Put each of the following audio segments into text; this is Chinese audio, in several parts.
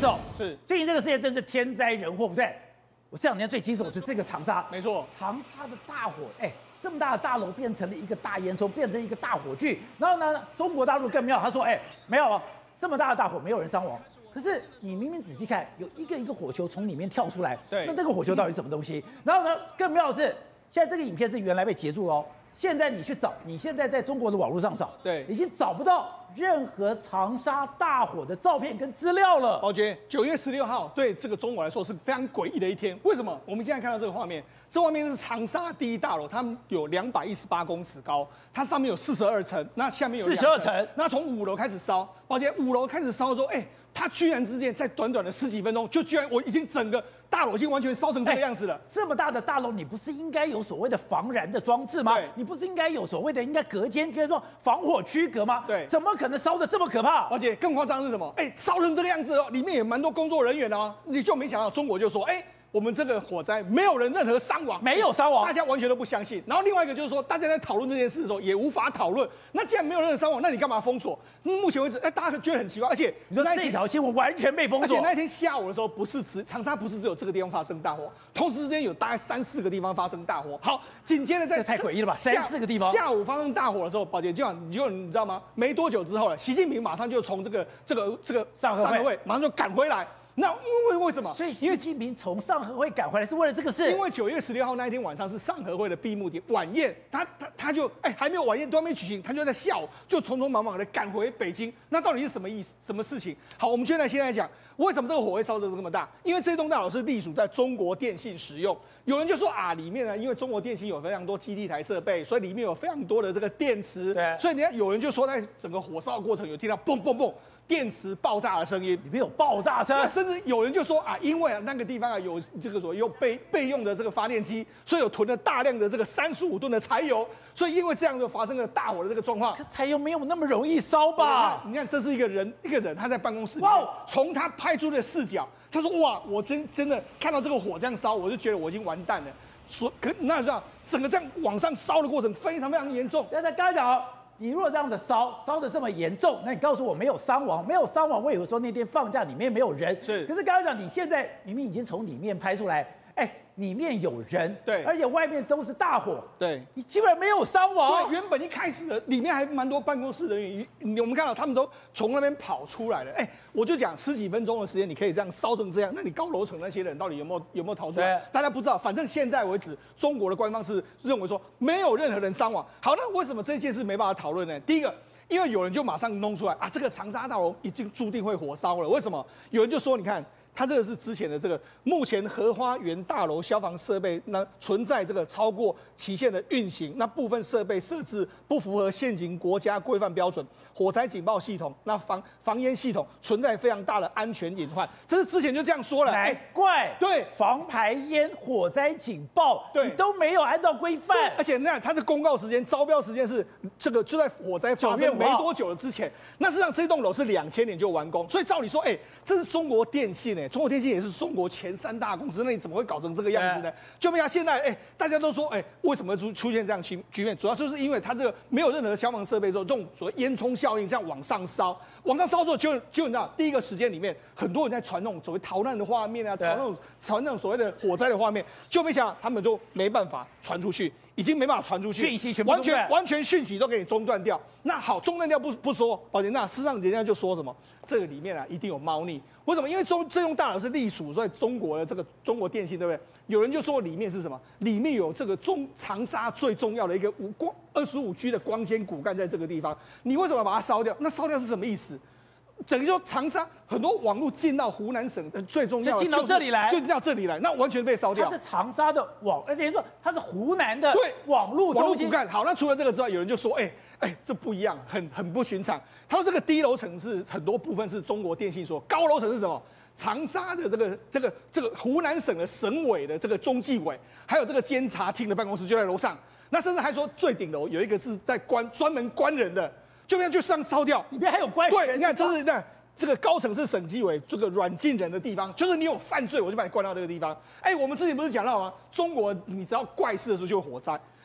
事哦。 是， 最近这个世界真是天灾人祸，不对？我这两天最棘手的是这个长沙， 没错， 长沙的大火，这么大的大楼变成了一个大烟囱，变成一个大火炬。然后呢，中国大陆更妙，他说，没有哦，这么大的大火没有人伤亡。可是你明明仔细看，有一个火球从里面跳出来， 对， 那个火球到底是什么东西？然后呢，更妙的是，现在这个影片是原来被截住了哦。现在你去找，你现在在中国的网络上找， 对， 已经找不到任何长沙大火的照片跟资料了。 宝杰，9月16号对这个中国来说是非常诡异的一天。为什么？我们现在看到这个画面，这画面是长沙第一大楼，它有218公尺高，它上面有42层，那下面有 42层， 那从5楼开始烧，宝杰，5楼开始烧的时候，它居然之间在短短的10几分钟，就居然我已经整个大楼已经完全烧成这个样子了。 这么大的大楼，你不是应该有所谓的防燃的装置吗？ 对， 你不是应该有所谓的隔间，可以说防火区隔吗？ 对， 怎么可能烧得这么可怕？ 而且更夸张是什么？烧成这个样子哦，里面也蛮多工作人员哦，你就没想到中国就说，我们这个火灾没有人任何伤亡， 没有伤亡， 大家完全都不相信。然后另外一个就是说，大家在讨论这件事的时候也无法讨论。那既然没有任何伤亡，那你干嘛封锁？目前为止，大家觉得很奇怪。而且你说这条新闻完全被封锁， 而且那天下午的时候，长沙不是只有这个地方发生大火，同时之间有大概3、4个地方发生大火。好，紧接着这太诡异了吧？3、4个地方下午发生大火的时候，宝杰你知道吗？没多久之后了，习近平马上就从这个上合会马上就赶回来。那为什么？ 所以习近平从上合会赶回来是为了这个事。 因为9月16号那一天晚上是上合会的闭幕晚宴，他就还没有晚宴都还没举行，他就在下午就匆匆忙忙的赶回北京。那到底是什么意思？什么事情？好，我们现在讲为什么这个火会烧得这么大？因为这栋大楼是隶属在中国电信使用。有人就说里面呢，因为中国电信有非常多基地台设备，所以里面有非常多的这个电池。 对， 所以有人就说在整个火烧的过程有听到嘣嘣嘣。电池爆炸的声音， 里面有爆炸声， 甚至有人就说因为那个地方有这个所谓备用的这个发电机，所以有囤了大量的这个35吨的柴油，所以因为这样就发生了大火的这个状况。 可柴油没有那么容易烧吧？ 你看，这是一个人他在办公室里面，从他拍出的视角，他说哇，我真的看到这个火这样烧，我就觉得我已经完蛋了。那知道整个这样往上烧的过程非常非常严重。 刚才讲。你如果这样子烧得这么严重，那你告诉我没有伤亡，我以为说那天放假里面没有人， 是。 可是刚才讲你现在明明已经从里面拍出来，里面有人， 对， 而且外面都是大火， 对， 你基本上没有伤亡。 对，原本一开始的里面还蛮多办公室人员，我们看到他们都从那边跑出来了。我就讲10几分钟的时间，你可以这样烧成这样，那你高楼层那些人到底有没有逃出来？大家不知道。反正现在为止，中国的官方是认为说没有任何人伤亡。好，那为什么这件事没办法讨论呢？第一个，因为有人就马上弄出来这个长沙大楼已经注定会火烧了。为什么？有人就说，你看。它这个是之前的目前荷花园大楼消防设备存在这个超过期限的运行，那部分设备设置不符合现行国家规范标准，火灾警报系统、防烟系统存在非常大的安全隐患，这是之前就这样说了。 难怪对防排烟、火灾警报， 对你都没有按照规范， 而且它的公告时间、招标时间是就在火灾发生没多久的之前。那事实上这栋楼是2000年就完工，所以照理说，这是中国电信中国电信也是中国前3大公司，那你怎么会搞成这个样子呢？就没想现在，大家都说，为什么会出现这样局面？主要就是因为它这个没有任何消防设备之后，这种所谓烟囱效应这样往上烧之后，就你知道，第一个时间里面，很多人在传那种所谓逃难的画面啊，传那种所谓的火灾的画面，就没想到他们就没办法传出去。已经没办法传出去， 讯息全部完全讯息都给你中断掉。那好，中断掉不说，宝杰，那事实上人家就说什么，这个里面一定有猫腻。为什么？因为这栋大楼是隶属在中国的这个中国电信，对不对？有人就说里面是什么？里面有这个长沙最重要的一个25G 的光纤骨干在这个地方，你为什么把它烧掉？那烧掉是什么意思？等于说长沙很多网络进到湖南省的最重要的进到这里来， 就进到这里来，那完全被烧掉。 它是长沙的等于说它是湖南的网络骨干。好，那除了这个之外，有人就说，这不一样，很不寻常。他说这个低楼层是很多部分是中国电信所，高楼层是什么？长沙的这个湖南省的省委的这个中纪委，还有这个监察厅的办公室就在楼上。那甚至还说最顶楼有一个是在专门关人的。就这样就上烧掉， 里面还有关人。 对，你看，这个高层是审计委这个软禁人的地方，就是你有犯罪，我就把你关到这个地方。我们之前不是讲到吗？中国你只要怪事的时候就有火灾，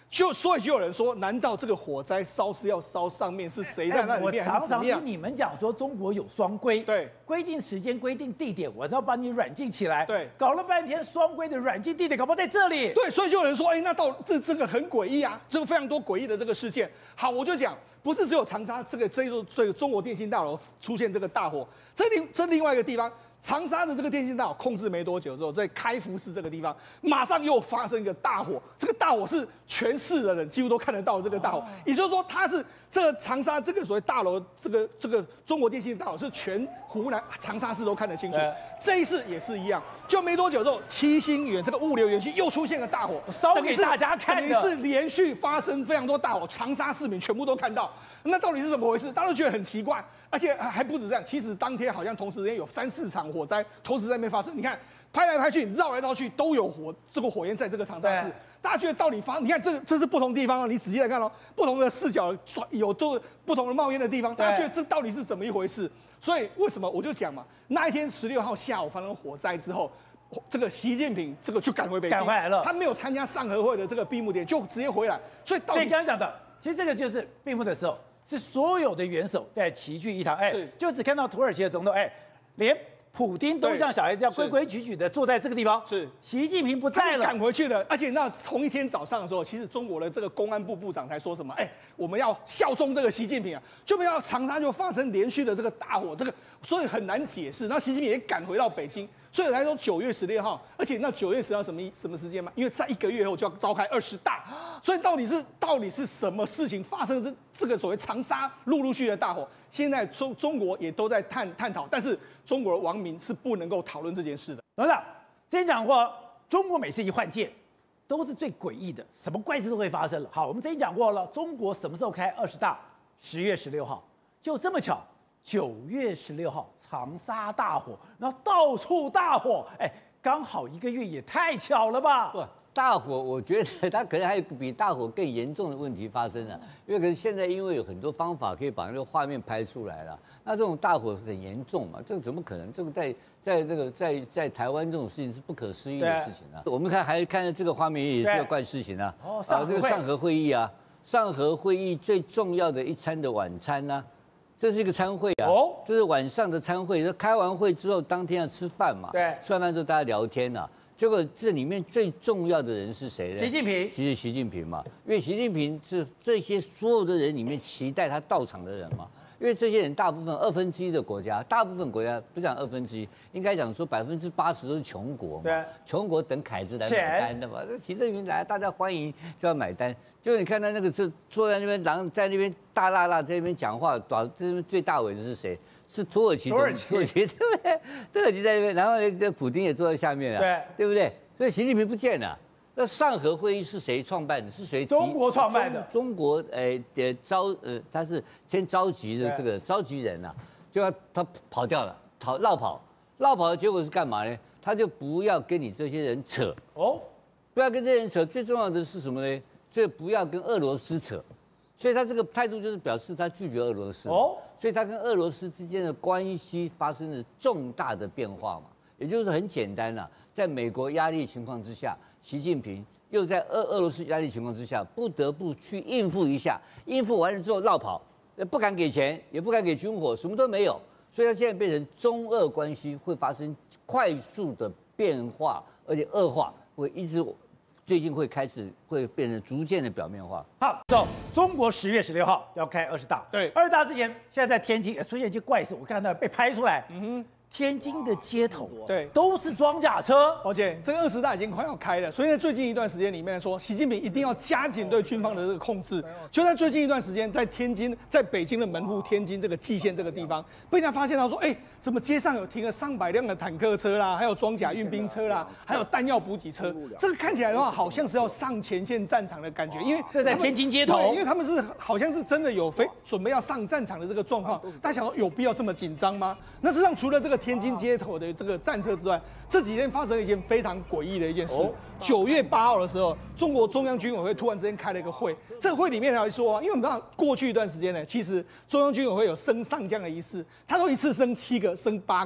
所以就有人说，难道这个火灾烧是要烧上面是谁在那里面？ 我常常听你们讲说中国有双规， 对， 规定时间、规定地点，我要把你软禁起来， 对， 搞了半天双规的软禁地点，搞不好在这里。 对，所以就有人说，那这个很诡异啊，这个非常多诡异的这个事件。好，我就讲，不是只有长沙这个中国电信大楼出现这个大火，这另外一个地方。长沙的这个电信大楼控制没多久之后，在开福市这个地方，马上又发生一个大火。这个大火是全市的人几乎都看得到的这个大火，也就是说，它是这个长沙这个所谓大楼，这个中国电信大楼是全湖南长沙市都看得清楚。这一次也是一样，就没多久之后，七星园这个物流园区又出现了大火， 烧给大家看的， 等于是连续发生非常多大火，长沙市民全部都看到。那到底是怎么回事？大家都觉得很奇怪，而且还不止这样。其实当天好像同时间有3-4场火灾同时在那边发生。你看拍来拍去，绕来绕去都有这个火焰在这个长沙市。大家觉得到底你看这是不同地方哦，你仔细来看哦，不同的视角有不同的冒烟的地方。大家觉得这到底是怎么一回事？所以为什么我就讲嘛，那一天16号下午发生火灾之后，这个习近平这个就赶回北京， 赶回来了。 他没有参加上合会的这个闭幕典，就直接回来。所以刚刚讲的，其实这个就是闭幕的时候。是所有的元首在齐聚一堂，就只看到土耳其的总统，连普丁都像小孩子一样规规矩矩的坐在这个地方。 是， 习近平不在了， 赶回去了。而且那同一天早上的时候，其实中国的这个公安部部长才说什么，我们要效忠这个习近平啊，就没有长沙就发生连续的这个大火，所以很难解释。那习近平也赶回到北京。所以来说9月16号，而且那9月10号什么时间嘛？因为在1个月后就要召开20大，所以到底是什么事情发生这个所谓长沙陆续的大火？现在中国也都在探讨，但是中国的网民是不能够讨论这件事的。 董事长之前讲过，中国每次一换届都是最诡异的，什么怪事都会发生了。好，我们之前讲过了，中国什么时候开20大？10月16号，就这么巧，9月16号。长沙大火，然后到处大火，刚好1个月也太巧了吧？ 不，大火，我觉得它可能还有比大火更严重的问题发生了，因为可能现在因为有很多方法可以把那个画面拍出来了，那这种大火很严重嘛，这个怎么可能？这个在台湾这种事情是不可思议的事情啊。我们还看到这个画面也是个怪事情啊。这个上合会议啊，上合会议最重要的一餐的晚餐呢。这是一个餐会啊，这是晚上的餐会。开完会之后，当天要吃饭嘛。 对， 吃完饭之后大家聊天啊。结果这里面最重要的人是谁呢？ 习近平。 其实习近平嘛，因为习近平是这些所有的人里面期待他到场的人嘛。因为这些人大部分1/2的国家，大部分国家不讲1/2，应该讲说80%都是穷国嘛。 对， 穷国等凯子来买单的嘛。习近平来，大家欢迎就要买单。就你看他那个坐在那边，然后在那边大辣辣在那边讲话，这边最大尾的是谁？是土耳其，对不对？土耳其在那边，然后这普丁也坐在下面啊，对不对？所以习近平不见了。那上合会议是谁创办的？是谁？ 中国创办的。 中国他是先召集的这个召集人啊，就他跑掉了，绕跑的结果是干嘛呢？他就不要跟你这些人扯不要跟这些人扯。最重要的是什么呢？这不要跟俄罗斯扯，所以他这个态度就是表示他拒绝俄罗斯。所以他跟俄罗斯之间的关系发生了重大的变化嘛，也就是很简单啦，在美国压力情况之下，习近平又在俄罗斯压力情况之下，不得不去应付一下，应付完了之后绕跑，不敢给钱，也不敢给军火，什么都没有，所以他现在变成中俄关系会发生快速的变化，而且恶化，会一直。最近会变成逐渐的表面化。 好，中国10月16号要开20大。 对 ，20大之前，现在在天津出现一些怪事，我看到被拍出来。天津的街头对都是装甲车， 而且这个20大已经快要开了，所以在最近一段时间里面说，习近平一定要加紧对军方的这个控制。就在最近一段时间，在天津，在北京的门户天津这个蓟县这个地方，被人家发现到说，怎么街上有停了上百辆的坦克车啦，还有装甲运兵车啦，还有弹药补给车。这个看起来的话，好像是要上前线战场的感觉，因为这在天津街头， 因为他们是好像是真的有准备要上战场的这个状况。大家想说有必要这么紧张吗？那事实上除了这个天津街头的这个战车之外，这几天发生了一件非常诡异的一件事。9月8号的时候，中国中央军委会突然之间开了一个会，这个会里面来说因为我们知道过去一段时间呢，其实中央军委会有升上将的仪式，他都一次升7个、升8个。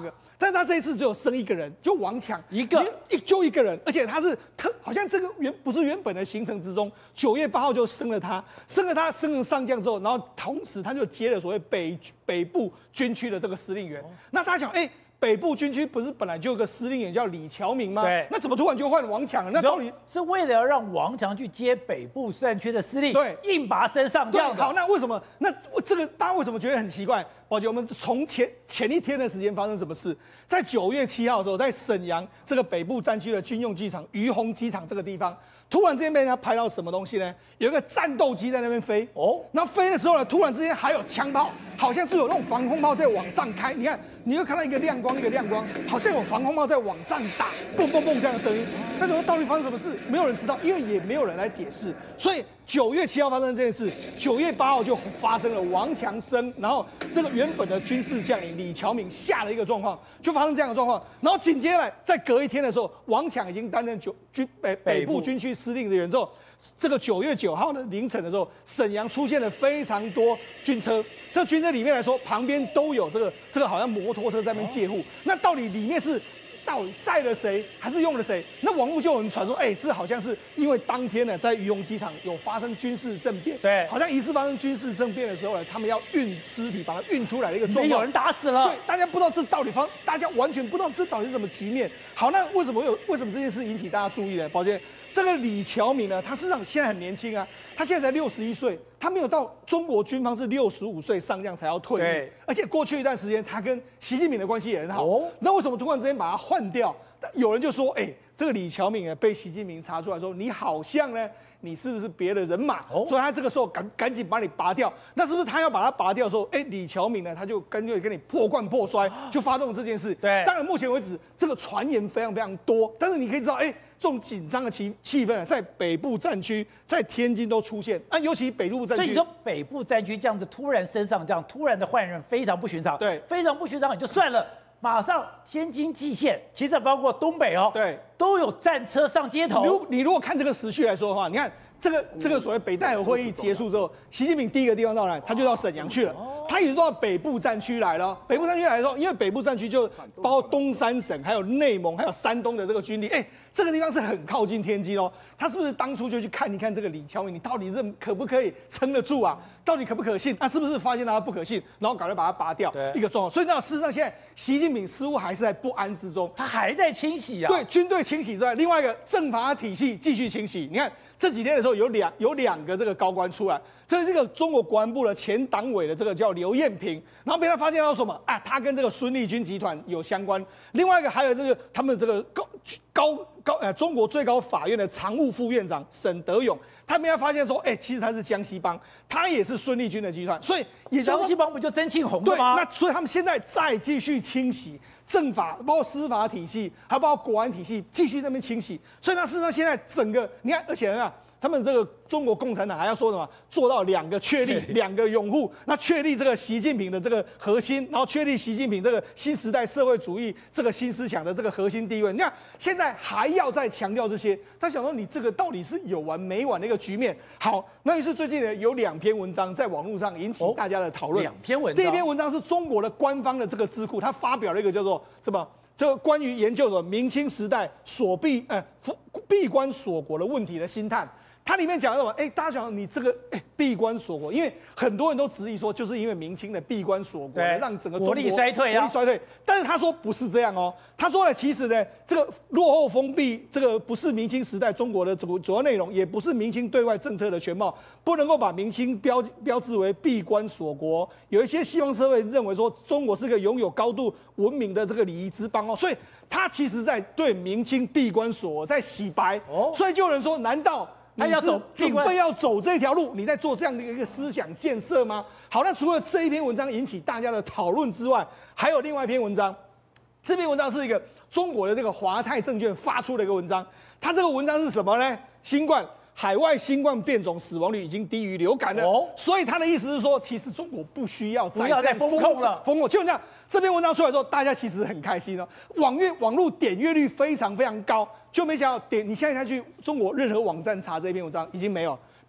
但是他这一次只有生一个人，就王强一个人，而且他是好像这个不是原本的行程之中，9月8号就升了他升了上将之后，然后同时他就接了所谓北部军区的这个司令员。那大家想，北部军区不是本来就有个司令员叫李乔明吗？ 对， 那怎么突然就换王强了？那到底是为了要让王强去接北部战区的司令， 对， 硬把他升上这样的。 好，那为什么？那这个大家为什么觉得很奇怪？宝姐，我们从前一天的时间发生什么事？在9月7号的时候，在沈阳这个北部战区的军用机场于洪机场这个地方，突然之间被人家拍到什么东西呢？有一个战斗机在那边飞那飞的时候呢，突然之间还有枪炮，好像是有那种防空炮在往上开。你看，你会看到一个亮光，好像有防空炮在往上打，蹦蹦蹦这样的声音。但是到底发生什么事？没有人知道，因为也没有人来解释。所以9月7号发生这件事，9月8号就发生了王强升，然后这个原本的军事将领李乔明下了一个状况，就发生这样的状况。然后紧接着在隔一天的时候，王强已经担任北部军区司令的员之后，这个9月9号的凌晨的时候，沈阳出现了非常多军车。这军车里面来说，旁边都有这个好像摩托车在那边借护。那到底里面到底载了谁，还是用了谁？那网络就有人传说，是好像是因为当天呢，在于洪机场有发生军事政变， 对， 好像疑似发生军事政变的时候呢，他们要运尸体，把它运出来的一个状况， 有人打死了， 对，大家不知道这到底大家完全不知道这到底是什么局面。好，那为什么这件事引起大家注意呢？抱歉，这个李乔明呢，他事实上现在很年轻啊，他现在才61岁，他没有到中国军方是65岁上将才要退役，而且过去一段时间他跟习近平的关系也很好。那为什么突然之间把他换掉？有人就说，这个李乔明被习近平查出来说，你好像呢，你是不是别的人马？所以他这个时候赶紧把你拔掉。那是不是他要把他拔掉的时候，李乔明呢，他就跟你破罐破摔，就发动这件事。 对， 当然目前为止这个传言非常非常多，但是你可以知道，这种紧张的气氛在北部战区，在天津都出现。尤其北部战区， 所以你说北部战区这样子突然升上这样突然的换人，非常不寻常。 对， 非常不寻常也就算了。马上天津蓟县，其实包括东北对， 都有战车上街头。 你如果看这个时序来说的话，你看这个所谓北戴河会议结束之后，习近平第一个地方到哪？他就到沈阳去了。他也到北部战区来了。北部战区来的时候，因为北部战区就包括东三省、还有内蒙、还有山东的这个军力，这个地方是很靠近天津哦。他是不是当初就去看一看这个李乔明，你到底可不可以撑得住啊？到底可不可信？是不是发现他不可信，然后赶快把他拔掉一个状况？所以事实上现在习近平似乎还是在不安之中， 他还在清洗啊。 对，军队清洗之外，另外一个政法体系继续清洗。你看这几天的时候有两个这个高官出来，这个中国国安部的前党委的这个叫刘艳平，然后被他发现到什么他跟这个孙立军集团有相关。另外一个还有这个他们这个中国最高法院的常务副院长沈德勇，他们要发现说，其实他是江西帮，他也是孙立军的集团，所以江西帮不就曾庆红的吗？ 对，那所以他们现在再继续清洗政法，包括司法体系，还包括国安体系，继续在那边清洗。所以事实上现在整个你看，而且他们这个中国共产党还要说什么？做到2个确立，2个拥护。那确立这个习近平的这个核心，然后确立习近平这个新时代社会主义这个新思想的这个核心地位。你看现在还要再强调这些，他想说你这个到底是有完没完的一个局面。好，那于是最近呢有2篇文章在网络上引起大家的讨论。 2篇文章， 第一篇文章是中国的官方的这个智库，他发表了一个叫做什么？这个关于研究的明清时代闭关锁国的问题的星探。它里面讲什么？大家讲你这个闭关锁国，因为很多人都质疑说，就是因为明清的闭关锁国，让整个中国国力衰退。 但是他说不是这样哦，他说呢，其实呢，这个落后封闭，这个不是明清时代中国的主要内容，也不是明清对外政策的全貌，不能够把明清标志为闭关锁国。有一些西方社会认为说，中国是个拥有高度文明的这个礼仪之邦哦，所以他其实在对明清闭关锁国在洗白。所以就有人说，难道他要准备要走这条路，你在做这样的一个思想建设吗？好，那除了这一篇文章引起大家的讨论之外，还有另外一篇文章。这篇文章是一个中国的这个华泰证券发出的一个文章。它这个文章是什么呢？海外新冠变种死亡率已经低于流感了。所以他的意思是说，其实中国不需要再封控了。 就这样。这篇文章出来之后，大家其实很开心哦，网络点阅率非常非常高，就没想到你现在去中国任何网站查这篇文章已经没有，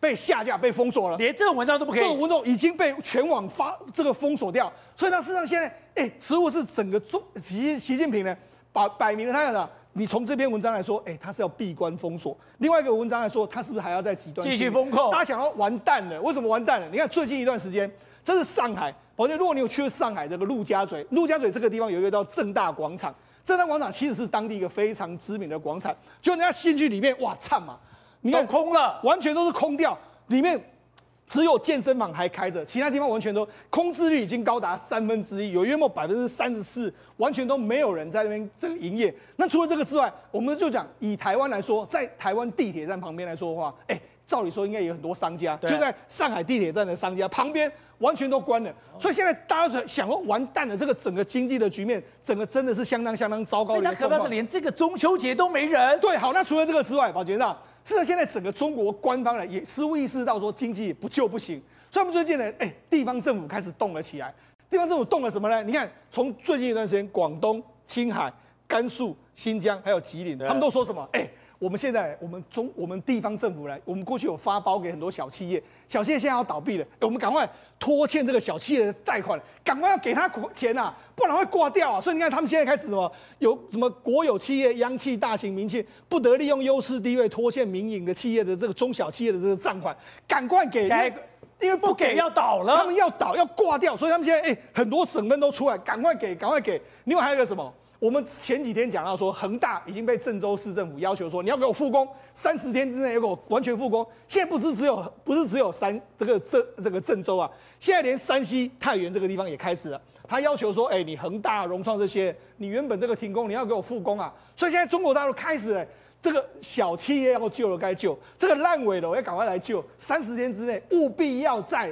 被下架、被封锁了， 连这种文章都不可以。 这种文章已经被全网封锁掉，所以它事实上现在，似乎是整个习近平呢，摆明了他的。你从这篇文章来说，他是要闭关封锁；另外一个文章来说，他是不是还要再极端继续封控？ 大家想要完蛋了，为什么完蛋了？你看最近一段时间，这是上海，宝杰，如果你有去上海这个陆家嘴这个地方有一个叫正大广场，正大广场其实是当地一个非常知名的广场，就人家进去里面，哇，惨嘛，你看空了， 完全都是空掉，里面。只有健身房还开着，其他地方完全都空置率已经高达1/3，有约莫34%，完全都没有人在那边这个营业。那除了这个之外，我们就讲以台湾来说，在台湾地铁站旁边来说的话，照理说应该有很多商家，就在上海地铁站的商家旁边完全都关了。所以现在大家想说完蛋了，这个整个经济的局面，整个真的是相当糟糕的一个状况。 可怕是连这个中秋节都没人。 对，好，那除了这个之外，宝杰长。是的，现在整个中国官方呢也似乎意识到说经济不救不行，所以我们最近呢，地方政府开始动了起来。地方政府动了什么呢？你看，从最近一段时间，广东、青海、甘肃、新疆还有吉林，他们都说什么？我们现在我们地方政府呢，我们过去有发包给很多小企业，小企业现在要倒闭了，我们赶快拖欠这个小企业的贷款，赶快要给他钱啊，不然会挂掉啊。所以你看他们现在开始什么，有什么国有企业、央企、大型民企不得利用优势地位拖欠民营的企业的这个中小企业的这个账款，赶快给。因为不给要倒了， 他们要倒要挂掉，所以他们现在很多省份都出来，赶快给。另外还有一个什么？我们前几天讲到说，恒大已经被郑州市政府要求说，你要给我复工，30天之内要给我完全复工。现在不是只有这个郑州啊，现在连山西太原这个地方也开始了，他要求说，你恒大、融创这些，你原本这个停工，你要给我复工啊。所以现在中国大陆开始了。这个小企业要救了该救，这个烂尾楼要赶快来救，30天之内务必要在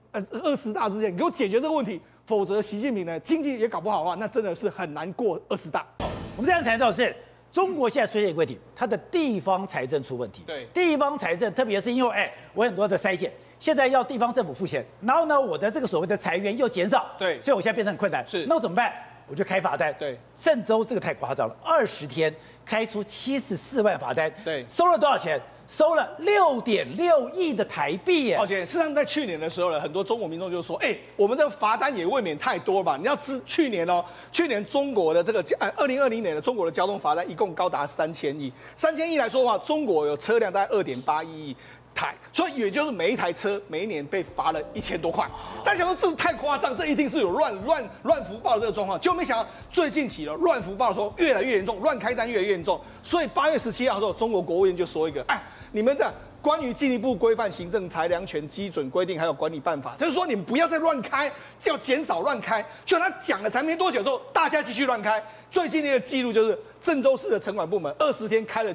20大之前给我解决这个问题，否则习近平呢经济也搞不好的话，那真的是很难过20大。 我们这样谈到是中国现在出现一个问题，它的地方财政出问题。 对， 地方财政特别是因为我很多的筛检，现在要地方政府付钱，然后呢我的这个所谓的财源又减少， 对， 所以我现在变得很困难。 是， 那我怎么办？我就开罚单。 对， 郑州这个太夸张了，20天开出74万罚单。 对， 收了多少钱？收了6.6亿的台币耶！ 而且事实上，在去年的时候呢，很多中国民众就说：“我们的罚单也未免太多吧？你要知去年中国的这个2020年的中国的交通罚单一共高达3000亿，3000亿来说的话，中国有车辆大概2.8亿台，所以也就是每一台车每一年被罚了1000多块。大家想说这太夸张，这一定是有乱福报的这个状况，就没想到最近起了乱福报的时候越来越严重，乱开单越来越严重。所以8月17号的时候，中国国务院就说一个，你们的关于进一步规范行政裁量权基准规定还有管理办法，就是说你们不要再乱开，要减少乱开。就他讲了才没多久之后，大家继续乱开。最近的一个记录就是郑州市的城管部门20天开了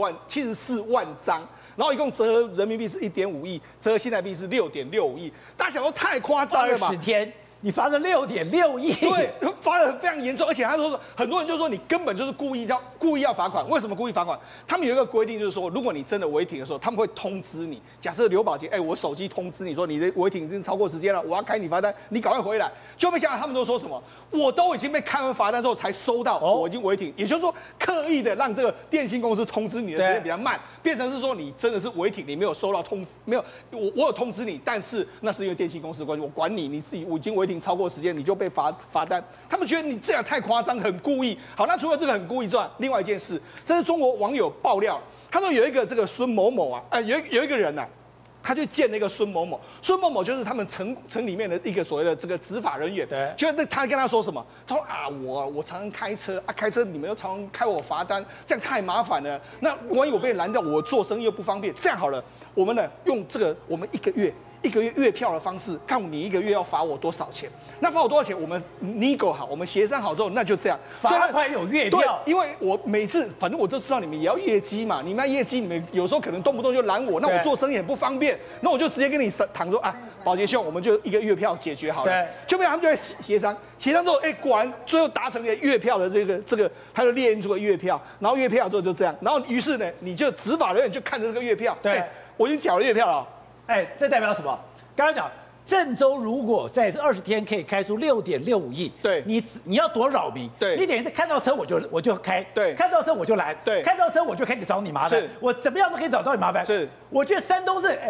74万张。然后一共折合人民币是1.5亿，折合新台币是6.65亿。大家想说太夸张了吧 ？20天你罚了6.6亿， 对，罚得非常严重，而且他说很多人就说你根本就是故意要罚款。为什么故意罚款？他们有一个规定，就是说如果你真的违停的时候，他们会通知你。假设刘宝杰，我手机通知你说你的违停已经超过时间了，我要开你罚单，你赶快回来。就没想到他们都说什么？我都已经被开完罚单之后才收到，我已经违停，也就是说刻意的让这个电信公司通知你的时间比较慢，变成是说你真的是违停，你没有收到通知，没有我有通知你，但是那是因为电信公司的关系，我管你，你自己我已经违停超过时间，你就被罚单。他们觉得你这样太夸张，很故意。好，那除了这个很故意之外，另外一件事，这是中国网友爆料，他说有一个这个孙某某啊，有一个人啊。他去见那个孙某某，孙某某就是他们城里面的一个所谓的这个执法人员。 对， 就他跟他说什么？他说我常常开车开车你们又常常开我罚单，这样太麻烦了。那万一我被拦掉，我做生意又不方便。这样好了，我们呢用这个我们一个月月票的方式，看你一个月要罚我多少钱。那罚我多少钱？我们nego好，我们协商好之后，那就这样。 罚款有月票， 对，因为我每次反正我都知道你们也要业绩嘛，你们要业绩，你们有时候可能动不动就拦我，那我做生意很不方便，那我就直接跟你谈说宝杰兄，我们就一个月票解决好了。对，就没有他们就在协商之后，果然最后达成了月票的这个，他就列印出个月票，然后月票之后就这样，然后于是呢，你就执法人员就看着这个月票，对，我已经缴了月票了。 这代表什么？刚刚讲。郑州如果在20天可以开出6.65亿， 对， 你要多扰民， 对， 你等于是看到车我就开， 对， 看到车我就拦， 对， 看到车我就开始找你麻烦，我怎么样都可以找到你麻烦。 是， 我觉得山东是，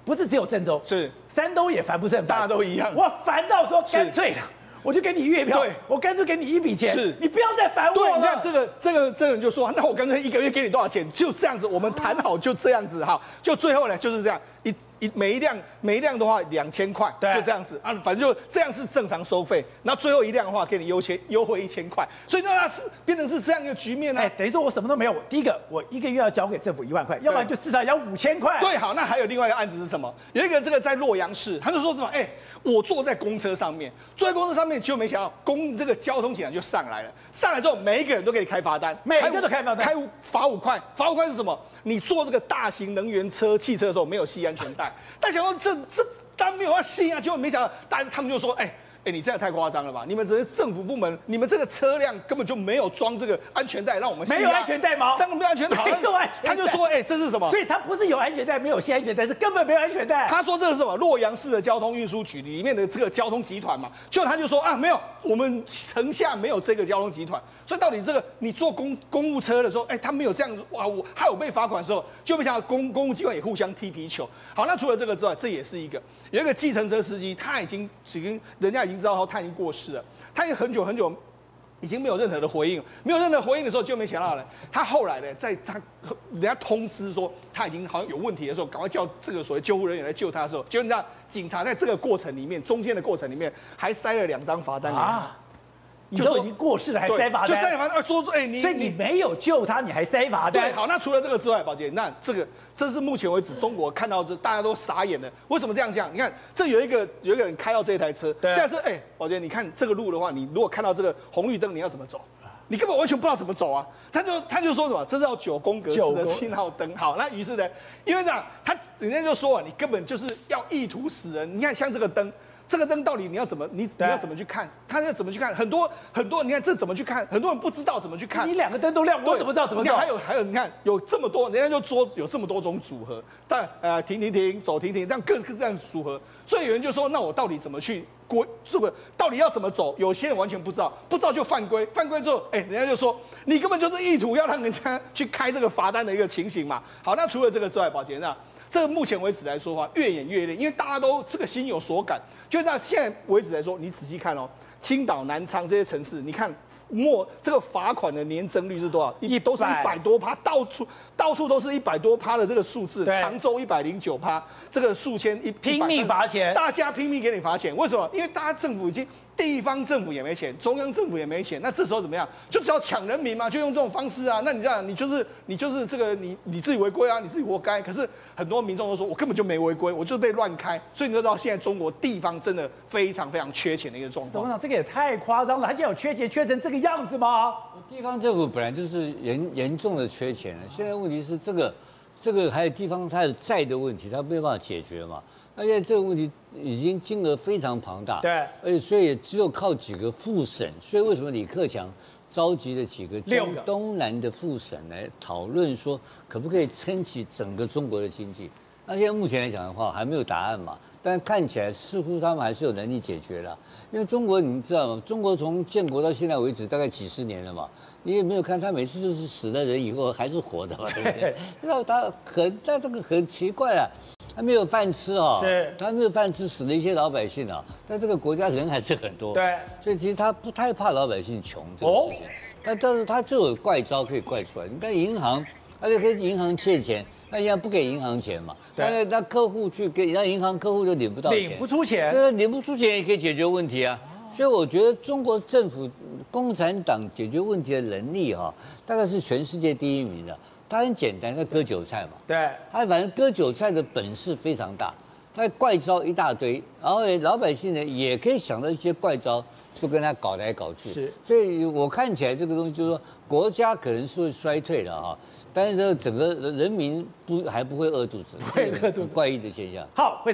不是只有郑州， 是山东也烦不胜烦， 大家都一样。 我烦到说干脆了。我就给你月票，我干脆给你一笔钱， 是你不要再烦我了。 对，你看这个人就说，那我干脆1个月给你多少钱？就这样子，我们谈好就这样子哈。就最后呢就是这样，每一辆的话2000块，就这样子啊，反正就这样是正常收费。然后最后一辆的话给你优惠1000块，所以那是变成是这样一个局面呢。 等于说我什么都没有。第一个，我1个月要交给政府1万块，要不然就至少要5000块。 对，好，那还有另外一个案子是什么？有一个这个在洛阳市，他就说什么？我坐在公车上面，就没想到这个交通警察就上来了。上来之后，每一个人都给你开罚单， 每一个都开罚单， 罚5块。罚5块是什么？你坐这个大型能源汽车的时候没有系安全带。但想说这当然没有要系啊，结果没想到他们就说，你这样太夸张了吧？你们这些政府部门，你们这个车辆根本就没有装这个安全带，让我们系啊。 没有安全带吗？ 当然没有安全带。 没有安全带。 他就说，这是什么？ 所以他不是有安全带，没有系安全带，是根本没有安全带。 他说这是什么？洛阳市的交通运输局里面的这个交通集团嘛，他就说没有，我们城下没有这个交通集团。所以到底这个你坐公务车的时候，他没有这样哇，我还有被罚款的时候，就没想到公务机关也互相踢皮球。好，那除了这个之外，这也是有一个计程车司机，人家已经知道他已经过世了，他也很久已经没有任何的回应，的时候，就没想到呢，他后来呢，人家通知说他已经好像有问题的时候，赶快叫这个所谓救护人员来救他的时候，结果你知道警察在这个过程里面，中间的过程里面还塞了2张罚单啊。 你都已经过世了，还塞罚单？ 就塞罚单，说所以你没有救他，你还塞罚单？ 对，好，那除了这个之外，宝杰，那这是目前为止中国看到大家都傻眼了。为什么这样讲？你看，这有一个人开到这台车，这台车，宝杰，你看这个路的话，你如果看到这个红绿灯，你要怎么走？你根本完全不知道怎么走啊！他就说什么，这是要9宫格式的信号灯。好，那于是呢，因为这样，人家就说你根本就是要意图死人。你看，像这个灯。这个灯到底你要怎么去看？他要怎么去看？很多，你看这怎么去看？很多人不知道怎么去看。 你2个灯都亮，我怎么知道怎么走？ 还有，你看有这么多，人家就说有这么多种组合，但停走停，这样各这样组合。所以有人就说，那我到底怎么去到底要怎么走？有些人完全不知道就犯规之后，人家就说你根本就是意图要让人家去开这个罚单的一个情形嘛。好，那除了这个之外，宝杰那。这个目前为止来说的话，越演越烈，因为大家都这个心有所感。就那现在为止来说，你仔细看哦，青岛、南昌这些城市，你看这个罚款的年增率是多少？都是100多%，到处都是100多%的这个数字。常州109%，这个数千拼命罚钱， 大家拼命给你罚钱。为什么？因为大家政府已经。地方政府也没钱，中央政府也没钱，那这时候怎么样？就只要抢人民嘛，就用这种方式啊。那你这样，你就是这个你自己违规啊，你自己活该。可是很多民众都说，我根本就没违规，我就是被乱开。所以你就知道现在中国地方真的非常非常缺钱的一个状况。 董事长，这个也太夸张了，他竟然有缺钱缺成这个样子吗？ 地方政府本来就是严重的缺钱，现在问题是这个还有地方它有债的问题，它没有办法解决嘛。而且这个问题已经金额非常庞大， 对， 而且所以也只有靠几个副省，所以为什么李克强召集了几个东南的副省来讨论说，可不可以撑起整个中国的经济？那现在目前来讲的话，还没有答案嘛，但看起来似乎他们还是有能力解决了。因为中国你知道吗？中国从建国到现在为止大概几十年了嘛，你也没有看他每次就是死了人以后还是活的嘛，对不对？那他这个很奇怪啊。他没有饭吃哦， 是， 他没有饭吃，死了一些老百姓啊。但这个国家人还是很多， 对， 所以其实他不太怕老百姓穷这个事情。但是他就有怪招可以怪出来。你看银行，他就跟银行借钱，那人家不给银行钱嘛，那客户去给，那银行客户就领不到钱， 领不出钱， 对，领不出钱也可以解决问题啊。所以我觉得中国政府、共产党解决问题的能力哈，大概是全世界第1名的。他很简单，他割韭菜嘛。 对， 他反正割韭菜的本事非常大，他怪招一大堆，然后呢，老百姓呢也可以想到一些怪招，就跟他搞来搞去。 是， 所以我看起来这个东西就是说，国家可能是会衰退的哈，但是这个整个人民还不会饿肚子， 不会饿肚子， 怪异的现象。 好，惠成，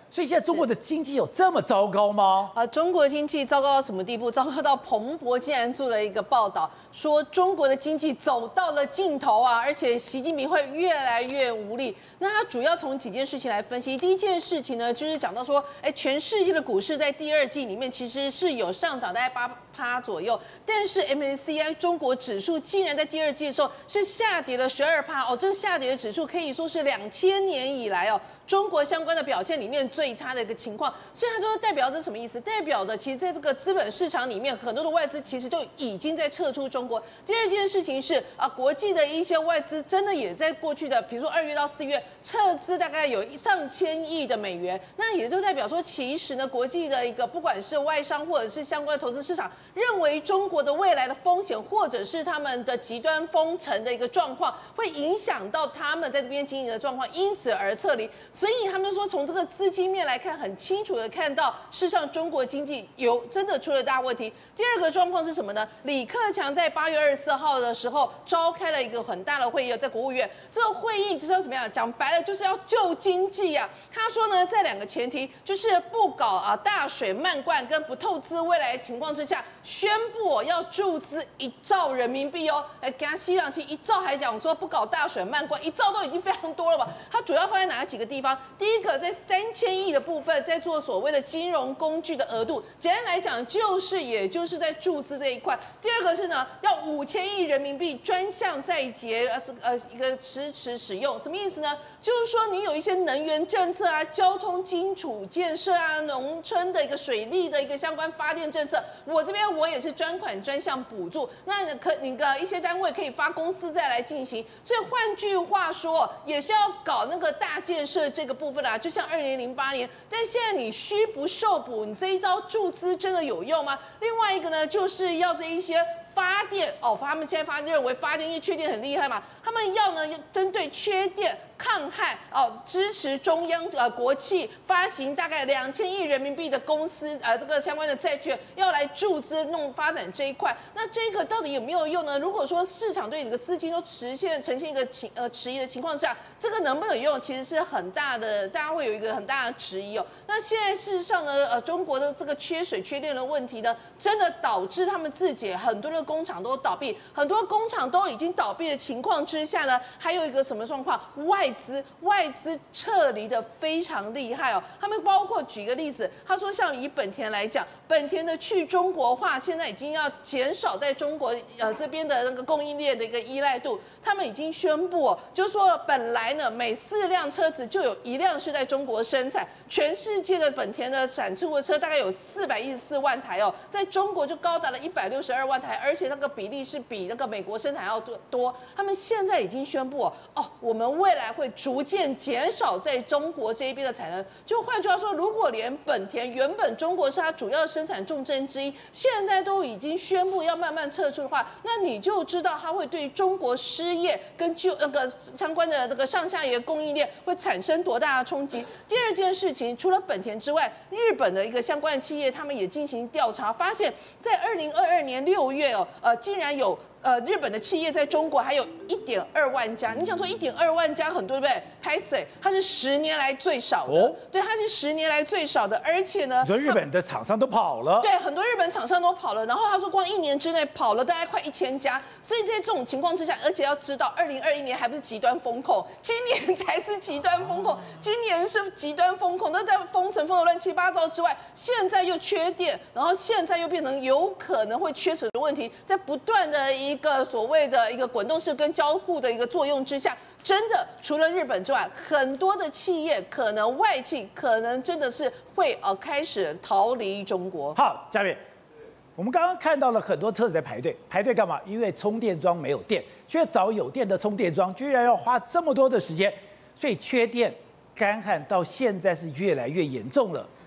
所以现在中国的经济有这么糟糕吗？ 中国经济糟糕到什么地步？糟糕到彭博竟然做了一个报道，说中国的经济走到了尽头啊，而且习近平会越来越无力。那他主要从几件事情来分析。第一件事情呢，就是讲到说，全世界的股市在第二季里面其实是有上涨大概8%左右，但是 MSCI 中国指数竟然在第二季的时候是下跌了12%哦，这个下跌的指数可以说是2000年以来中国相关的表现里面最差的一个情况，所以它就是代表着什么意思？代表的其实在这个资本市场里面，很多的外资其实就已经在撤出中国。第二件事情是国际的一些外资真的也在过去的，比如说2月到4月撤资大概有上千亿的美元，那也就代表说，其实呢，国际的一个不管是外商或者是相关的投资市场，认为中国的未来的风险或者是他们的极端封城的一个状况，会影响到他们在这边经营的状况，因此而撤离。所以他们说，从这个资金面来看，很清楚的看到，事实上中国经济真的出了大问题。第二个状况是什么呢？李克强在8月24号的时候召开了一个很大的会议，在国务院。这个会议知道怎么样？讲白了就是要救经济啊。他说呢，在2个前提，就是不搞大水漫灌跟不透支未来的情况之下，宣布要注资1兆人民币哦。给他吸氧气1兆，还讲说不搞大水漫灌，1兆都已经非常多了吧？它主要放在哪几个地方？第一个，在3000亿的部分，在做所谓的金融工具的额度，简单来讲也就是在注资这一块。第二个是呢，要5000亿人民币专项再结，一个迟使用，什么意思呢？就是说你有一些能源政策啊、交通基础建设啊、农村的一个水利的一个相关发电政策，我这边也是专款专项补助，那你一些单位可以发公司再来进行。所以换句话说，也是要搞那个大建设这个部分啊，就像2008年，但现在你虚不受补，你这一招注资真的有用吗？另外一个呢，就是要这一些发电他们现在认为发电因为缺电很厉害嘛，他们要针对缺电抗旱支持中央国企发行大概2000亿人民币的公司这个相关的债券，要来注资弄发展这一块。那这个到底有没有用呢？如果说市场对你的资金都呈现一个迟疑的情况下，这个能不能用，其实是很大的，大家会有一个很大的质疑哦。那现在事实上呢，中国的这个缺水缺电的问题呢，真的导致他们自己很多的工厂都倒闭，很多工厂都已经倒闭的情况之下呢，还有一个什么状况？外资撤离的非常厉害哦。他们包括举个例子，他说像以本田来讲，本田的去中国化现在已经要减少在中国这边的那个供应链的一个依赖度。他们已经宣布就是说本来呢每4辆车子就有1辆是在中国生产，全世界的本田的产出的车大概有414万台哦，在中国就高达了162万台，而且那个比例是比那个美国生产要多。他们现在已经宣布我们未来会逐渐减少在中国这一边的产能。就换句话说，如果连本田原本中国是它主要的生产重镇之一，现在都已经宣布要慢慢撤出的话，那你就知道它会对中国失业跟那个相关的那个上下游供应链会产生多大的冲击。第二件事情，除了本田之外，日本的一个相关的企业，他们也进行调查，发现在2022年6月竟然有日本的企业在中国还有1.2万家。你想说1.2万家很多对不对？拍谁？它是10年来最少的，对，它是10年来最少的，而且呢， 你说日本的厂商都跑了， 对，很多日本厂商都跑了，然后他说光1年之内跑了大概快1000家，所以在这种情况之下，而且要知道2021年还不是极端风控，今年才是极端风控，今年是极端风控，都在封城封得乱七八糟之外，现在又缺电，然后现在又变成有可能会缺水的问题，在不断的一个所谓的一个滚动式跟交互的一个作用之下，真的除了日本之外，很多的企业可能外企可能真的是会开始逃离中国。 好，嘉宾，我们刚刚看到了很多车子在排队，排队干嘛？因为充电桩没有电，却找有电的充电桩，居然要花这么多的时间，所以缺电、干旱到现在是越来越严重了。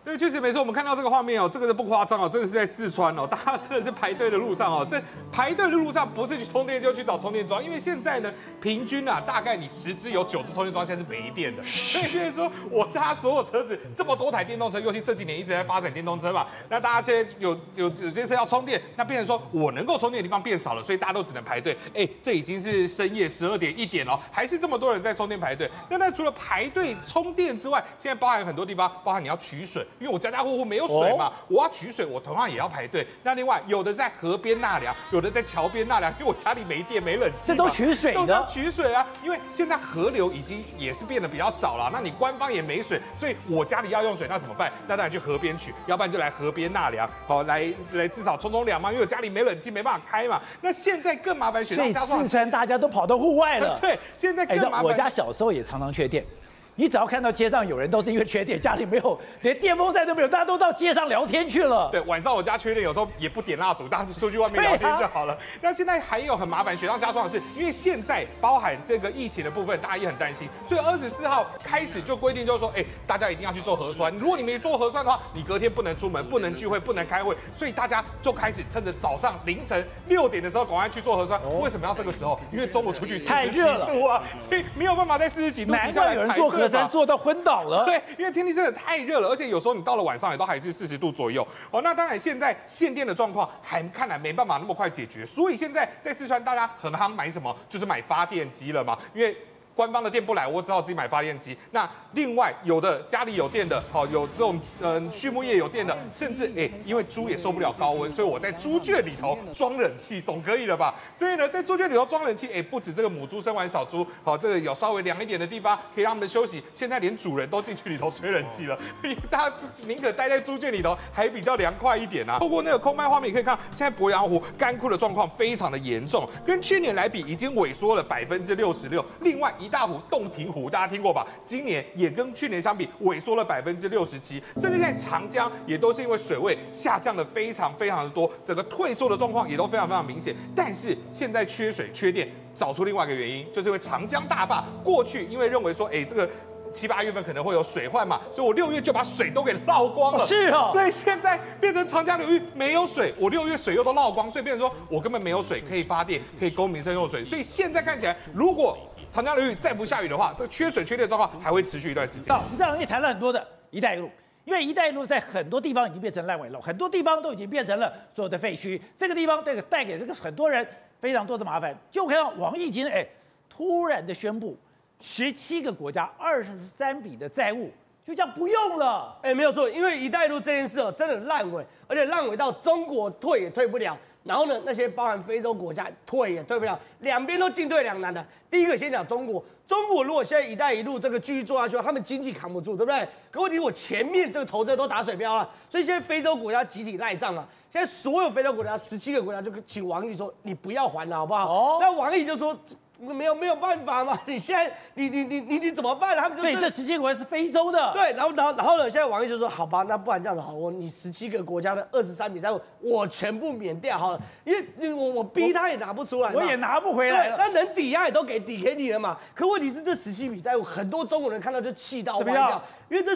对，确实没错。我们看到这个画面哦，这个是不夸张哦，真的是在四川哦，大家真的是排队的路上哦。这排队的路上不是去充电就去找充电桩，因为现在呢，平均啊，大概你10支有9支充电桩现在是没电的。所以就是说我搭所有车子这么多台电动车，尤其这几年一直在发展电动车嘛，那大家现在有些车要充电，那变成说我能够充电的地方变少了，所以大家都只能排队。哎，这已经是深夜12点1点哦，还是这么多人在充电排队。那除了排队充电之外，现在包含很多地方，包含你要取水。因为我家户户没有水嘛，我要取水，我同样也要排队。那另外有的在河边纳凉，有的在桥边纳凉，因为我家里没电没冷气， 这都取水的， 都是要取水啊。因为现在河流已经也是变得比较少了，那你官方也没水，所以我家里要用水，那怎么办？那当然去河边取，要不然就来河边纳凉，好来至少冲凉嘛，因为我家里没冷气没办法开嘛。那现在更麻烦，雪上加霜， 四川大家都跑到户外了。 对，现在更麻烦。 我家小时候也常常缺电。你只要看到街上有人，都是因为缺电，家里没有，连电风扇都没有，大家都到街上聊天去了。 对，晚上我家缺电，有时候也不点蜡烛，大家出去外面聊天就好了。那现在还有很麻烦，雪上加霜的是，因为现在包含这个疫情的部分，大家也很担心，所以24号开始就规定，就是说，大家一定要去做核酸。如果你没做核酸的话，你隔天不能出门，不能聚会，不能开会。所以大家就开始趁着早上凌晨6点的时候，赶快去做核酸。为什么要这个时候？因为中午出去太热了啊，所以没有办法在40几度底下来排队。难怪有人做核酸做到昏倒了。 对，因为天气真的太热了，而且有时候你到了晚上也都还是40度左右。哦，那当然现在限电的状况还看来没办法那么快解决，所以现在在四川大家很夯买什么，就是买发电机了嘛，因为官方的电不来，我只好自己买发电机。那另外有的家里有电的，有这种畜牧业有电的，甚至因为猪也受不了高温，所以我在猪圈里头装冷气总可以了吧？所以呢，在猪圈里头装冷气，不止这个母猪生完小猪，这个有稍微凉一点的地方可以让他们休息。现在连主人都进去里头吹冷气了，大家宁可待在猪圈里头，还比较凉快一点啊。透过那个空拍画面可以看到，现在鄱阳湖干枯的状况非常的严重，跟去年来比已经萎缩了66%。另外一大湖洞庭湖，大家听过吧？今年也跟去年相比萎缩了67%，甚至在长江也都是因为水位下降的非常非常的多，整个退缩的状况也都非常非常明显。但是现在缺水缺电，找出另外一个原因，就是因为长江大坝过去因为认为说，这个7、8月份可能会有水患嘛，所以我6月就把水都给捞光了。 是哦， 所以现在变成长江流域没有水，我6月水又都捞光，所以变成说我根本没有水可以发电，可以供民生用水。所以现在看起来，如果长江流域再不下雨的话，这个缺水缺电状况还会持续一段时间。 我们这两天也谈了很多的“一带一路”，因为“一带一路”在很多地方已经变成烂尾楼，很多地方都已经变成了所有的废墟。这个地方带给这个很多人非常多的麻烦。就看到王毅今天突然的宣布，17个国家23笔的债务就这样不用了。 没有错，因为“一带一路”这件事真的烂尾，而且烂尾到中国退也退不了。然后呢，那些包含非洲国家退也退不了，两边都进退两难的。第一个先讲中国，中国如果现在“一带一路”这个继续做下去，他们经济扛不住，对不对？可问题我前面这个投资都打水漂了，所以现在非洲国家集体赖账了。现在所有非洲国家17个国家就请王毅说，你不要还了，好不好？那王毅就说。没有办法嘛？你现在你怎么办呢？他们就所以这17个国家是非洲的。 对，然后呢？现在王毅就说好吧，那不然这样子好，你17个国家的23笔债务我全部免掉好了，因为我逼他也拿不出来， 我也拿不回来了。 那能抵押也都抵给你了嘛？可问题是这17笔债务，很多中国人看到就气到歪掉，因为这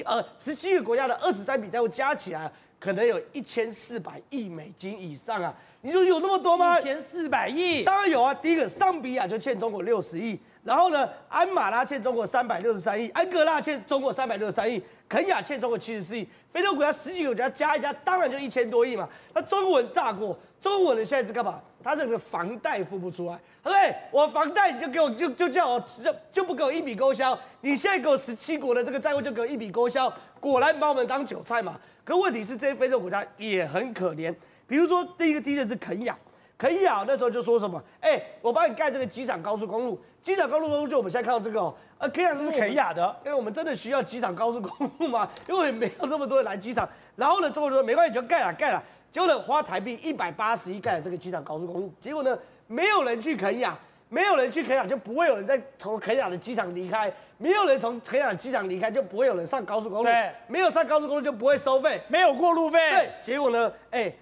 17个国家的23笔债务加起来可能有1400亿美金以上啊。你说有那么多吗 ？1400亿， 当然有啊。第一个，桑比亚就欠中国60亿，然后呢，安马拉欠中国363亿，安哥拉欠中国363亿，肯亚欠中国74亿，非洲国家10几个国家加一加，当然就1000多亿嘛。那中国人炸过，中国人现在是干嘛？他这个房贷付不出来，他说：“我房贷你就给我就叫我就不给我一笔勾销，你现在给我17国的这个债务就给我一笔勾销，果然把我们当韭菜嘛。可问题是这些非洲国家也很可怜。”比如说，第一个是肯亚那时候就说什么，我帮你盖这个机场高速公路，机场高速公路就我们现在看到这个肯亚是肯亚的， 因为我们真的需要机场高速公路吗？因为没有那么多人来机场。然后呢，中国人说没关系，就盖了，结果呢花台币180亿盖了这个机场高速公路，结果呢没有人去肯亚，就不会有人从肯亚的机场离开，没有人从肯亚的机场离开，就不会有人上高速公路，没有上高速公路就不会收费， 没有过路费， 对，结果呢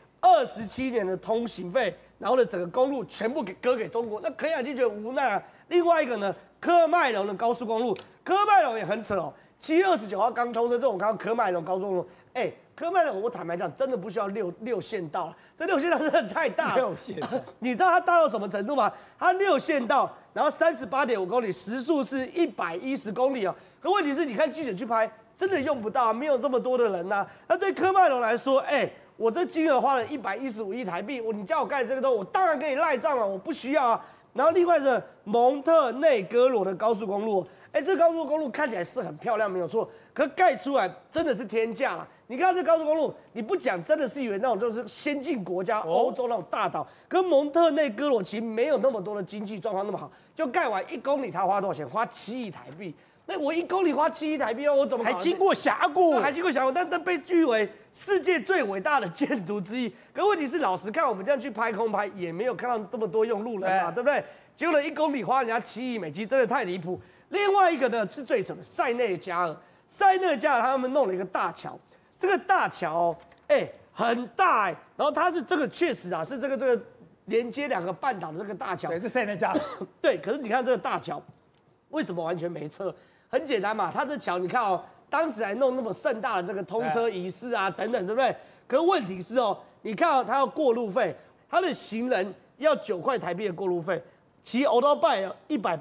，27年的通行费，然后呢，整个公路全部割给中国，那肯亚就觉得无奈啊。另外一个呢，科麦隆的高速公路，科麦隆也很扯哦。7月29号刚通车，这种看到科麦隆高速公路科迈龙，我坦白讲，真的不需要六线道了，这6线道真的太大了。 6线， 你知道它大到什么程度吗？它6线道，然后38.5公里，时速是110公里哦。可问题是，你看记者去拍，真的用不到，没有这么多的人呐。那对科迈龙来说，我这金额花了115亿台币，你叫我盖这个东西，我当然给你赖账了，我不需要啊。然后另外是蒙特内哥罗的高速公路，这高速公路看起来是很漂亮，没有错，可盖出来真的是天价了。你看这高速公路，你不讲真的是以为那种就是先进国家、欧洲那种大岛，跟蒙特内哥罗其实没有那么多的经济状况那么好，就盖完1公里，它花多少钱？花7亿台币。那我1公里花7亿台币哦，我怎么还经过峡谷？ 还经过峡谷，但被誉为世界最伟大的建筑之一。可问题是，老实看，我们这样去拍空拍，也没有看到这么多用路人嘛，对不对？结果呢，1公里花人家7亿美金，真的太离谱。另外一个呢是最扯的塞内加尔，塞内加尔他们弄了一个大桥，这个大桥很大然后它是这个确实啊是这个连接2个半岛的这个大桥， 对，是塞内加尔。 对，可是你看这个大桥，为什么完全没车？很简单嘛，它这桥你看哦，当时还弄那么盛大的这个通车仪式啊等等，对不对？可是问题是哦，你看哦，它要过路费，它的行人要9块台币的过路费，骑欧多拜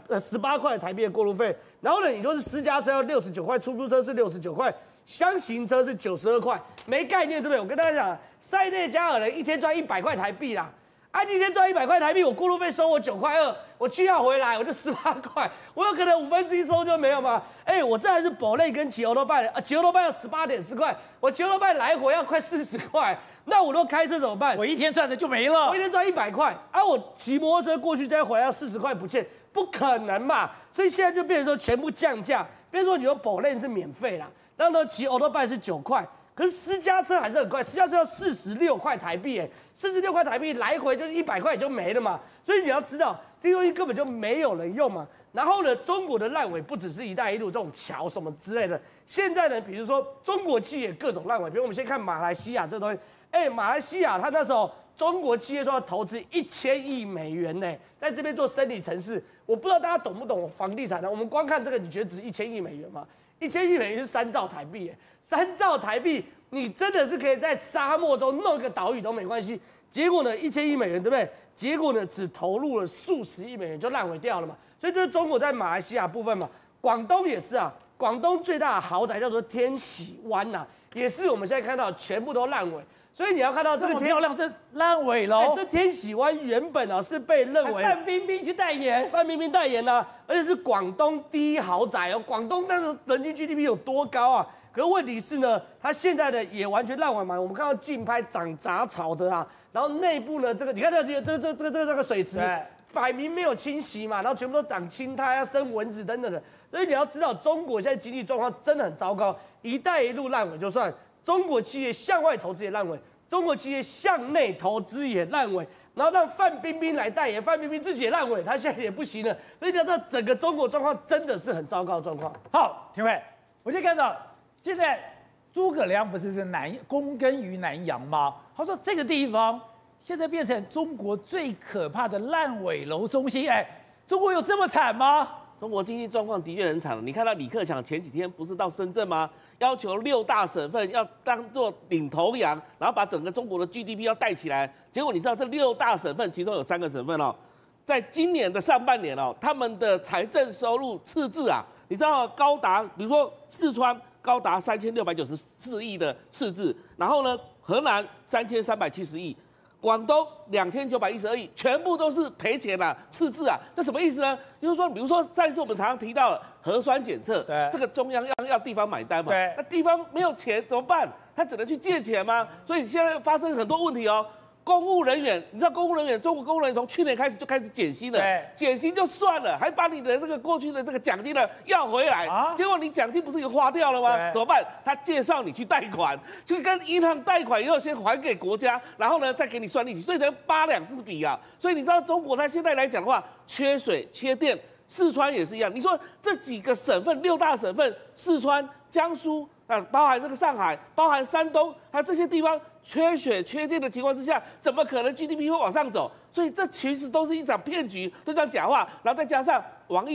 18块台币的过路费，然后呢，你若是私家车要69块，出租车是69块，厢型车是92块，没概念，对不对？我跟大家讲，塞内加尔人一天赚100块台币啦。一天赚100块台币，我过路费收我9块2，我去要回来我就18块，我有可能1/5收就没有吗？我这还是保类跟骑欧多拜骑欧多拜要18.4块，我骑欧多拜来回要快40块，那我都开车怎么办？ 我一天赚的就没了， 我一天赚100块我骑摩托车过去再回来要40块不见，不可能嘛！所以现在就变成说全部降价，变成说你有保类是免费啦，然后呢骑欧多拜是9块。可是私家车还是很贵，私家车要46块台币，46块台币来回就是100块就没了嘛。所以你要知道，这些东西根本就没有人用嘛。然后呢，中国的烂尾不只是一带一路这种桥什么之类的，现在呢，比如说中国企业各种烂尾，比如我们先看马来西亚这东西，马来西亚它那时候中国企业说要投资1000亿美元呢，在这边做生理城市，我不知道大家懂不懂房地产呢？我们光看这个，你觉得值1000亿美元吗？1000亿美元是3兆台币，3兆台币，你真的是可以在沙漠中弄一个岛屿都没关系。结果呢，1000亿美元，对不对？结果呢，只投入了数十亿美元就烂尾掉了嘛。所以这是中国在马来西亚部分嘛。广东也是啊，广东最大的豪宅叫做天喜湾呐，也是我们现在看到全部都烂尾。所以你要看到这个漂亮是烂尾楼。 这天喜湾原本是被认为范冰冰去代言， 范冰冰代言而且是广东第一豪宅广东那个人均 GDP 有多高啊？可是问题是呢，它现在的也完全烂尾嘛。我们看到竞拍长杂草的然后内部呢，这个你看这个水池，摆明没有清洗嘛，然后全部都长青苔生蚊子等等的。所以你要知道，中国现在经济状况真的很糟糕。一带一路烂尾就算，中国企业向外投资也烂尾，中国企业向内投资也烂尾，然后让范冰冰来代言，范冰冰自己也烂尾，她现在也不行了。所以你要知道，整个中国状况真的是很糟糕的状况。 好，廷伟，我就看到现在诸葛亮不是躬耕于南阳吗？他说这个地方现在变成中国最可怕的烂尾楼中心。中国有这么惨吗？ 中国经济状况的确很惨了。你看到李克强前几天不是到深圳吗？要求6大省份要当做领头羊，然后把整个中国的 GDP 要带起来。结果你知道这6大省份其中有3个省份在今年的上半年他们的财政收入赤字你知道高达，比如说四川高达3694亿的赤字，然后呢河南3370亿。广东2912亿，全部都是赔钱赤字这什么意思呢？就是说，比如说上一次我们常常提到了核酸检测，这个中央要地方买单嘛，那地方没有钱怎么办？他只能去借钱吗？所以现在发生很多问题公务人员，你知道公务人员，中国公务人员从去年开始就开始减薪了，减薪就算了，还把你的这个过去的这个奖金呢要回来，结果你奖金不是已经花掉了吗？怎么办？他介绍你去贷款，去跟银行贷款以后先还给国家，然后呢再给你算利息，所以才8两支笔所以你知道中国它现在来讲的话，缺水、缺电，四川也是一样。你说这几个省份，6大省份，四川、江苏。包含这个上海，包含山东，还有这些地方缺水、缺电的情况之下，怎么可能 GDP 会往上走？所以这其实都是一场骗局，都是讲假话。然后再加上王毅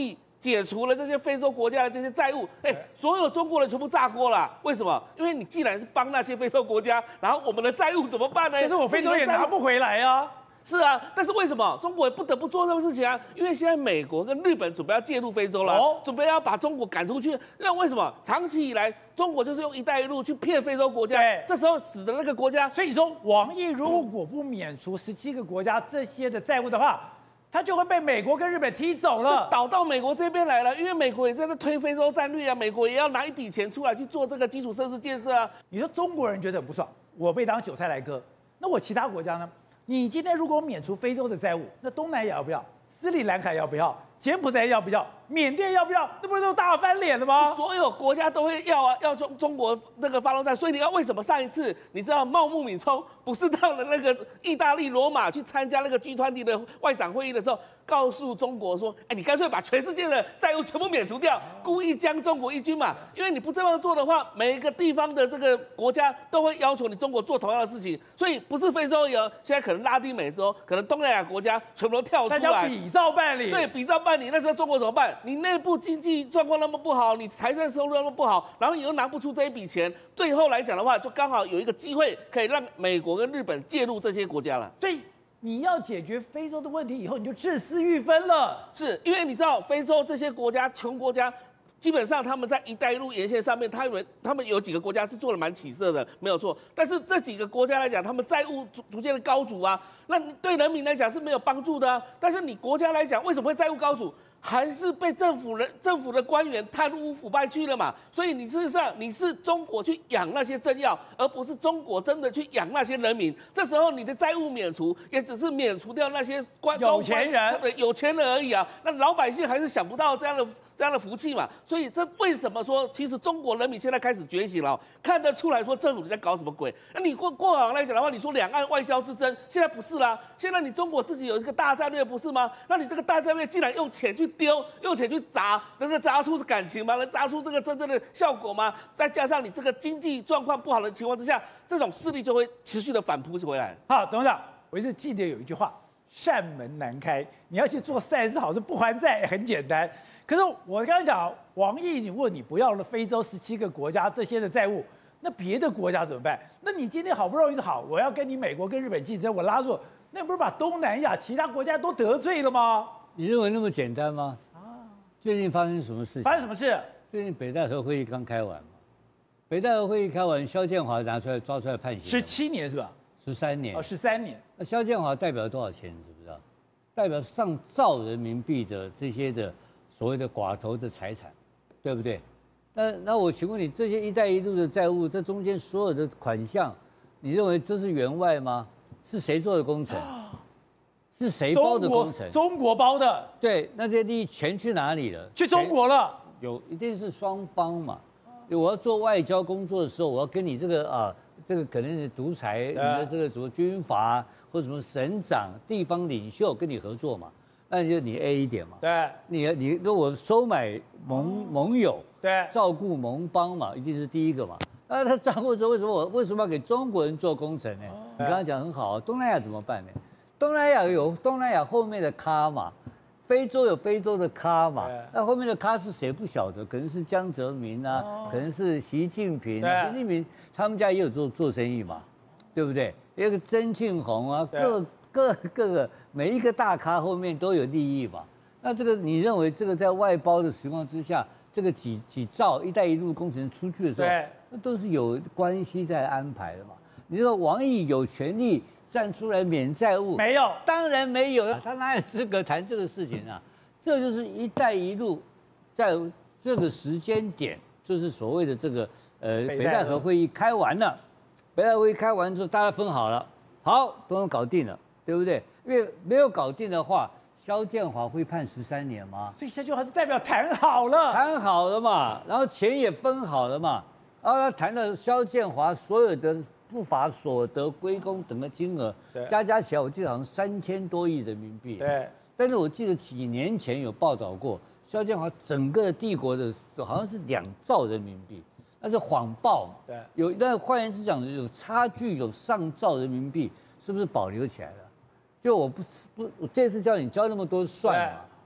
解除了这些非洲国家的这些债务，所有中国人全部炸锅了。为什么？因为你既然是帮那些非洲国家，然后我们的债务怎么办呢？ 可是我非洲也拿不回来啊。 是啊，但是为什么中国也不得不做这个事情啊？因为现在美国跟日本准备要介入非洲了，准备要把中国赶出去。那为什么？长期以来，中国就是用“一带一路”去骗非洲国家，这时候使得那个国家。 所以说，王毅如果不免除17个国家这些的债务的话，他就会被美国跟日本踢走了， 就倒到美国这边来了。因为美国也在那推非洲战略啊，美国也要拿一笔钱出来去做这个基础设施建设啊。 你说中国人觉得很不爽，我被当韭菜来割，那我其他国家呢？你今天如果免除非洲的债务，那东南亚要不要？斯里兰卡要不要？柬埔寨要不要？缅甸要不要？那不是都大翻脸了吗？ 所有国家都会要啊，要中国那个发动战。所以你要为什么上一次你知道茂木敏充不是到了那个意大利罗马去参加那个 G20 的外长会议的时候，告诉中国说，你干脆把全世界的债务全部免除掉，故意将中国一军嘛。因为你不这样做的话，每一个地方的这个国家都会要求你中国做同样的事情。所以不是非洲有，现在可能拉丁美洲，可能东南亚国家全部都跳出来， 大家比照办理。 对，比照办理。那时候中国怎么办？你内部经济状况那么不好，你财政收入那么不好，然后你又拿不出这一笔钱，最后来讲的话，就刚好有一个机会可以让美国跟日本介入这些国家了。 所以你要解决非洲的问题以后，你就治私欲分了。 是因为你知道非洲这些国家穷国家。基本上他们在“一带一路”沿线上面，他们有几个国家是做得蛮起色的，没有错。但是这几个国家来讲，他们债务逐渐的高筑啊，那对人民来讲是没有帮助的啊。但是你国家来讲，为什么会债务高筑？还是被政府的官员贪污腐败去了嘛？所以你事实上你是中国去养那些政要，而不是中国真的去养那些人民。这时候你的债务免除，也只是免除掉那些有钱人， 有钱人而已啊。那老百姓还是想不到这样的福气嘛。所以这为什么说，其实中国人民现在开始觉醒了，看得出来说政府你在搞什么鬼？那你过往来讲的话，你说两岸外交之争，现在不是啦。现在你中国自己有一个大战略，不是吗？那你这个大战略竟然用钱去丢，用钱去砸，能砸出感情吗？能砸出这个真正的效果吗？再加上你这个经济状况不好的情况之下，这种势力就会持续的反扑回来。 好，董事长，我一直记得有一句话：善门难开。你要去做善事好事不还债很简单，可是我刚才讲，王毅问你不要了非洲17个国家这些的债务，那别的国家怎么办？那你今天好不容易是好，我要跟你美国跟日本竞争，我拉住，那不是把东南亚其他国家都得罪了吗？ 你认为那么简单吗？最近发生什么事情？ 发生什么事？ 最近北戴河会议刚开完嘛，北戴河会议开完，萧建华抓出来判刑 ，17年是吧 ？13年。 13年。 那萧建华代表多少钱？你知不知道？代表上兆人民币的这些的所谓的寡头的财产，对不对？那我请问你，这些“一带一路”的债务，这中间所有的款项，你认为这是员外吗？是谁做的工程？是谁包的工程？ 中国包的。 对，那这些利益全去哪里了？ 去中国了。 一定是双方嘛。我要做外交工作的时候，我要跟你这个可能是独裁，你的这个什么军阀或什么省长、地方领袖跟你合作嘛，那就你 A 一点嘛。 对。 你跟我收买盟友， 对， 照顾盟邦嘛，一定是第一个嘛。那他掌握着为什么要给中国人做工程呢？你刚刚讲很好，东南亚怎么办呢？东南亚有东南亚后面的咖嘛，非洲有非洲的咖嘛，那后面的咖是谁不晓得？可能是江泽民啊，可能是习近平。习近平他们家也有做生意嘛，对不对？有个曾庆红啊，各个每一个大咖后面都有利益嘛。那这个你认为这个在外包的情况之下，这个几兆“一带一路”工程出去的时候，那都是有关系在安排的嘛。你说王毅有权利站出来免债务？没有，当然没有，他哪有资格谈这个事情啊？这就是“一带一路”在这个时间点，就是所谓的这个北戴河会议开完了，北戴河会议开完之后，大家分好了，好，都搞定了，对不对？因为没有搞定的话，萧建华会判13年吗？ 所以萧建华是代表谈好了， 谈好了嘛，然后钱也分好了嘛，然后他谈了萧建华所有的不法所得归公等的金额，加起来我记得好像3000多亿人民币。 对， 但是我记得几年前有报道过，萧建华整个帝国的好像是2兆人民币，那是谎报嘛。 对， 但换言之讲，有差距，有上兆人民币，是不是保留起来了？就我这次叫你交那么多算嘛，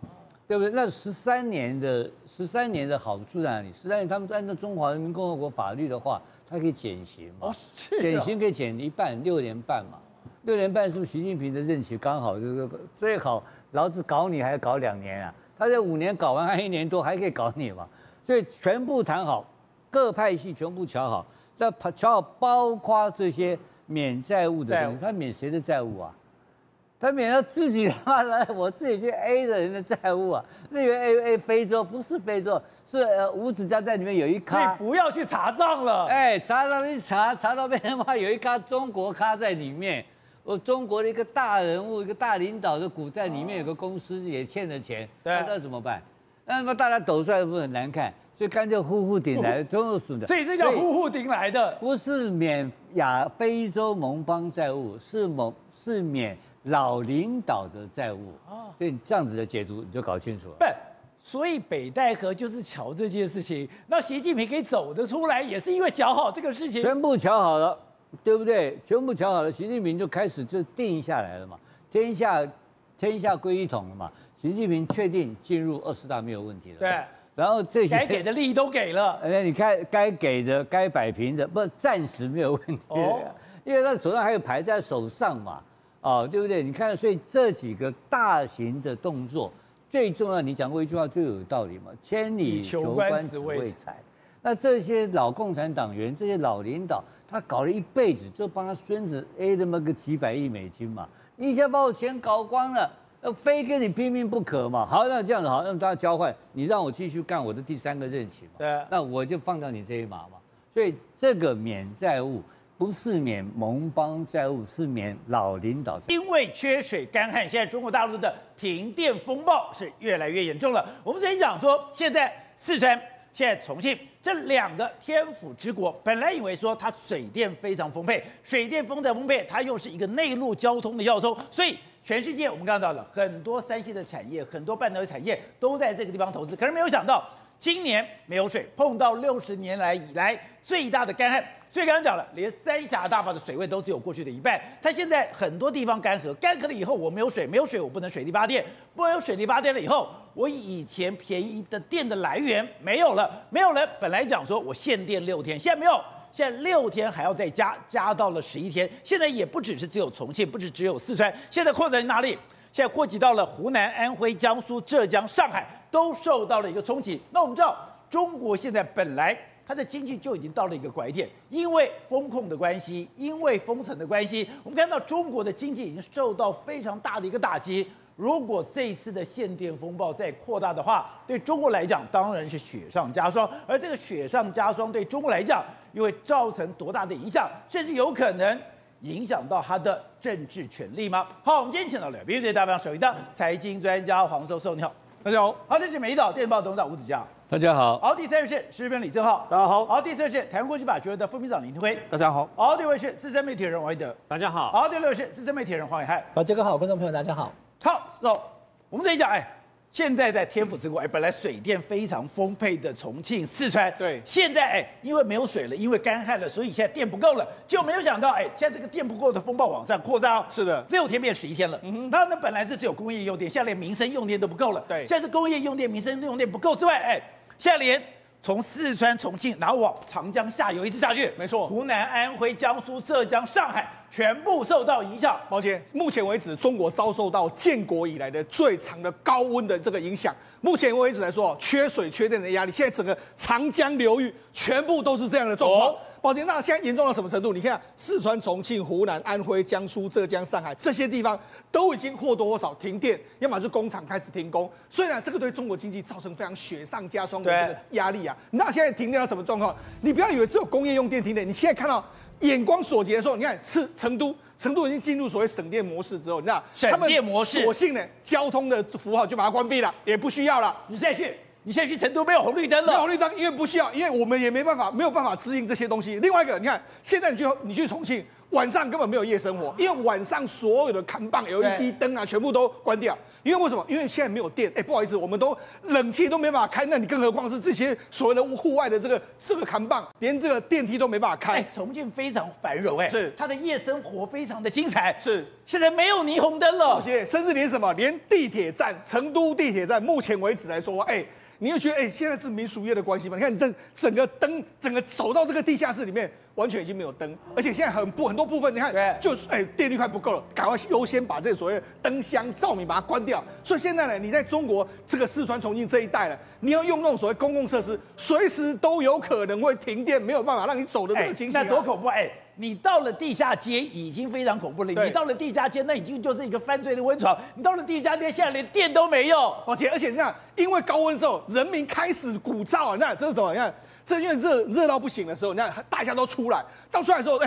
对不对？那13年的好处在哪里？13年他们按照中华人民共和国法律的话，它可以减刑嘛？减刑可以减一半，6年半嘛。6年半是不是习近平的任期刚好就是最好？老子搞你还要搞2年啊？他这5年搞完还1年多，还可以搞你嘛？所以全部谈好，各派系全部瞧好，那瞧好包括这些免债务的东西，他免谁的债务啊？他免了自己我自己去 A 的人的债务啊，那个 A 非洲不是非洲，是五指家在里面有一咖， 所以不要去查账了。 哎，查账一查到被他妈有一咖中国咖在里面，中国的一个大人物、一个大领导的股在里面有个公司也欠了钱，那怎么办？那么大家抖出来不很难看，所以干脆呼顶来，中国属的， 所以这叫呼顶来的， 不是免非洲盟邦债务，是免老领导的债务啊，所以这样子的解读你就搞清楚了。 不，所以北戴河就是瞧这件事情。那习近平可以走得出来，也是因为瞧好这个事情， 全部瞧好了，对不对？全部瞧好了，习近平就开始就定下来了嘛，天下归一统了嘛。习近平确定进入20大没有问题了。 对， 然后这些该给的利益都给了， 你看该给的、该摆平的，不暂时没有问题。哦，因为他手上还有牌在手上嘛。哦，对不对？你看，所以这几个大型的动作最重要。你讲过一句话最有道理嘛，千里求官只为财。那这些老共产党员、这些老领导，他搞了一辈子，就帮他孙子 A 那么个几百亿美金嘛，你一下把我钱搞光了，非跟你拼命不可嘛。好，那这样子好，那大家交换，你让我继续干我的第3个任期嘛。 对， 那我就放掉你这一马嘛。所以这个免债务。不是免盟邦债务，是免老领导。 因为缺水干旱，现在中国大陆的停电风暴是越来越严重了。我们之前讲说，现在四川、现在重庆这2个天府之国，本来以为说它水电非常丰沛，水电丰沛，它又是一个内陆交通的要冲，所以全世界我们看到了很多3C的产业、很多半导体产业都在这个地方投资，可是没有想到今年没有水，碰到60年来以来最大的干旱。所以刚刚讲了，连三峡大坝的水位都只有过去的1半。它现在很多地方干涸了以后，我没有水我不能水力发电，不能有水力发电了以后，我以前便宜的电的来源没有了。本来讲说我限电6天，现在没有，现在6天还要再加到了11天。现在也不只是只有重庆，不只有四川，现在扩展哪里？现在扩及到了湖南、安徽、江苏、浙江、上海，都受到了一个冲击。那我们知道，中国现在本来它的经济就已经到了一个拐点，因为风控的关系，因为封城的关系，我们看到中国的经济已经受到非常大的一个打击。如果这一次的限电风暴再扩大的话，对中国来讲当然是雪上加霜。而这个雪上加霜对中国来讲，又会造成多大的影响，甚至有可能影响到它的政治权利吗？好，我们今天请到了BND代表首席的财经专家黄寿寿，你好。 大家好。 好，这是美丽岛电视报董事长吴子嘉。 大家好。 好，第3位是时事评论李正浩。 大家好。 好，第4位是台湾国际法学会的副秘书长林廷辉。 大家好。 好，第5位是资深媒体人王一德。 大家好。 好，第6位是资深媒体人黄伟汉。 这个好，观众朋友大家好。 好，我们这一讲，现在在天府之国，本来水电非常丰沛的重庆、四川， 对， 现在因为没有水了，因为干旱了，所以现在电不够了，就没有想到现在这个电不够的风暴往上扩张， 是的 ，6天变11天了。那本来是只有工业用电，现在连民生用电都不够了。 对， 现在是工业用电、民生用电不够之外，现在连从四川、重庆然后往长江下游一直下去， 没错， 湖南、安徽、江苏、浙江、上海全部受到影响。 抱歉，目前为止，中国遭受到建国以来的最长的高温的这个影响。目前为止来说，缺水、缺电的压力，现在整个长江流域全部都是这样的状况。抱歉，那现在严重到什么程度？你看，四川、重庆、湖南、安徽、江苏、浙江、上海这些地方都已经或多或少停电，要么是工厂开始停工。所以呢，这个对中国经济造成非常雪上加霜的这个压力啊。那现在停电到什么状况？你不要以为只有工业用电停电，你现在看到眼光所及的时候，你看是成都已经进入所谓省电模式之后，那省电模式， 索性呢，交通的符号就把它关闭了，也不需要了。 你现在去成都没有红绿灯了， 没有红绿灯，因为不需要，因为我们也没有办法支应这些东西。另外一个，你看现在你去重庆，晚上根本没有夜生活，因为晚上所有的看棒、LED 灯啊，全部都关掉。 因为为什么？因为现在没有电，不好意思，我们都冷气都没办法开，那你更何况是这些所谓的户外的这个扛棒，连这个电梯都没办法开。 重庆非常繁荣， 是它的夜生活非常的精彩， 是现在没有霓虹灯了， 而且甚至连什么，连地铁站，成都地铁站，目前为止来说，你会觉得，现在是民俗业的关系吗？你看，你整个灯，整个走到这个地下室里面，完全已经没有灯，而且现在很多部分，你看，就是电力快不够了，赶快优先把这所谓的灯箱、照明把它关掉。所以现在呢，你在中国这个四川、重庆这一带呢，你要用那种所谓公共设施，随时都有可能会停电，没有办法让你走的这个情形， 那多恐怖！你到了地下街已经非常恐怖了，你到了地下街，那已经就是一个犯罪的温床。你到了地下街，现在连电都没有， 而且这样，因为高温之后，人民开始鼓噪啊！你看这是什么？你看，这因为热到不行的时候，你看大家都出来，到出来的时候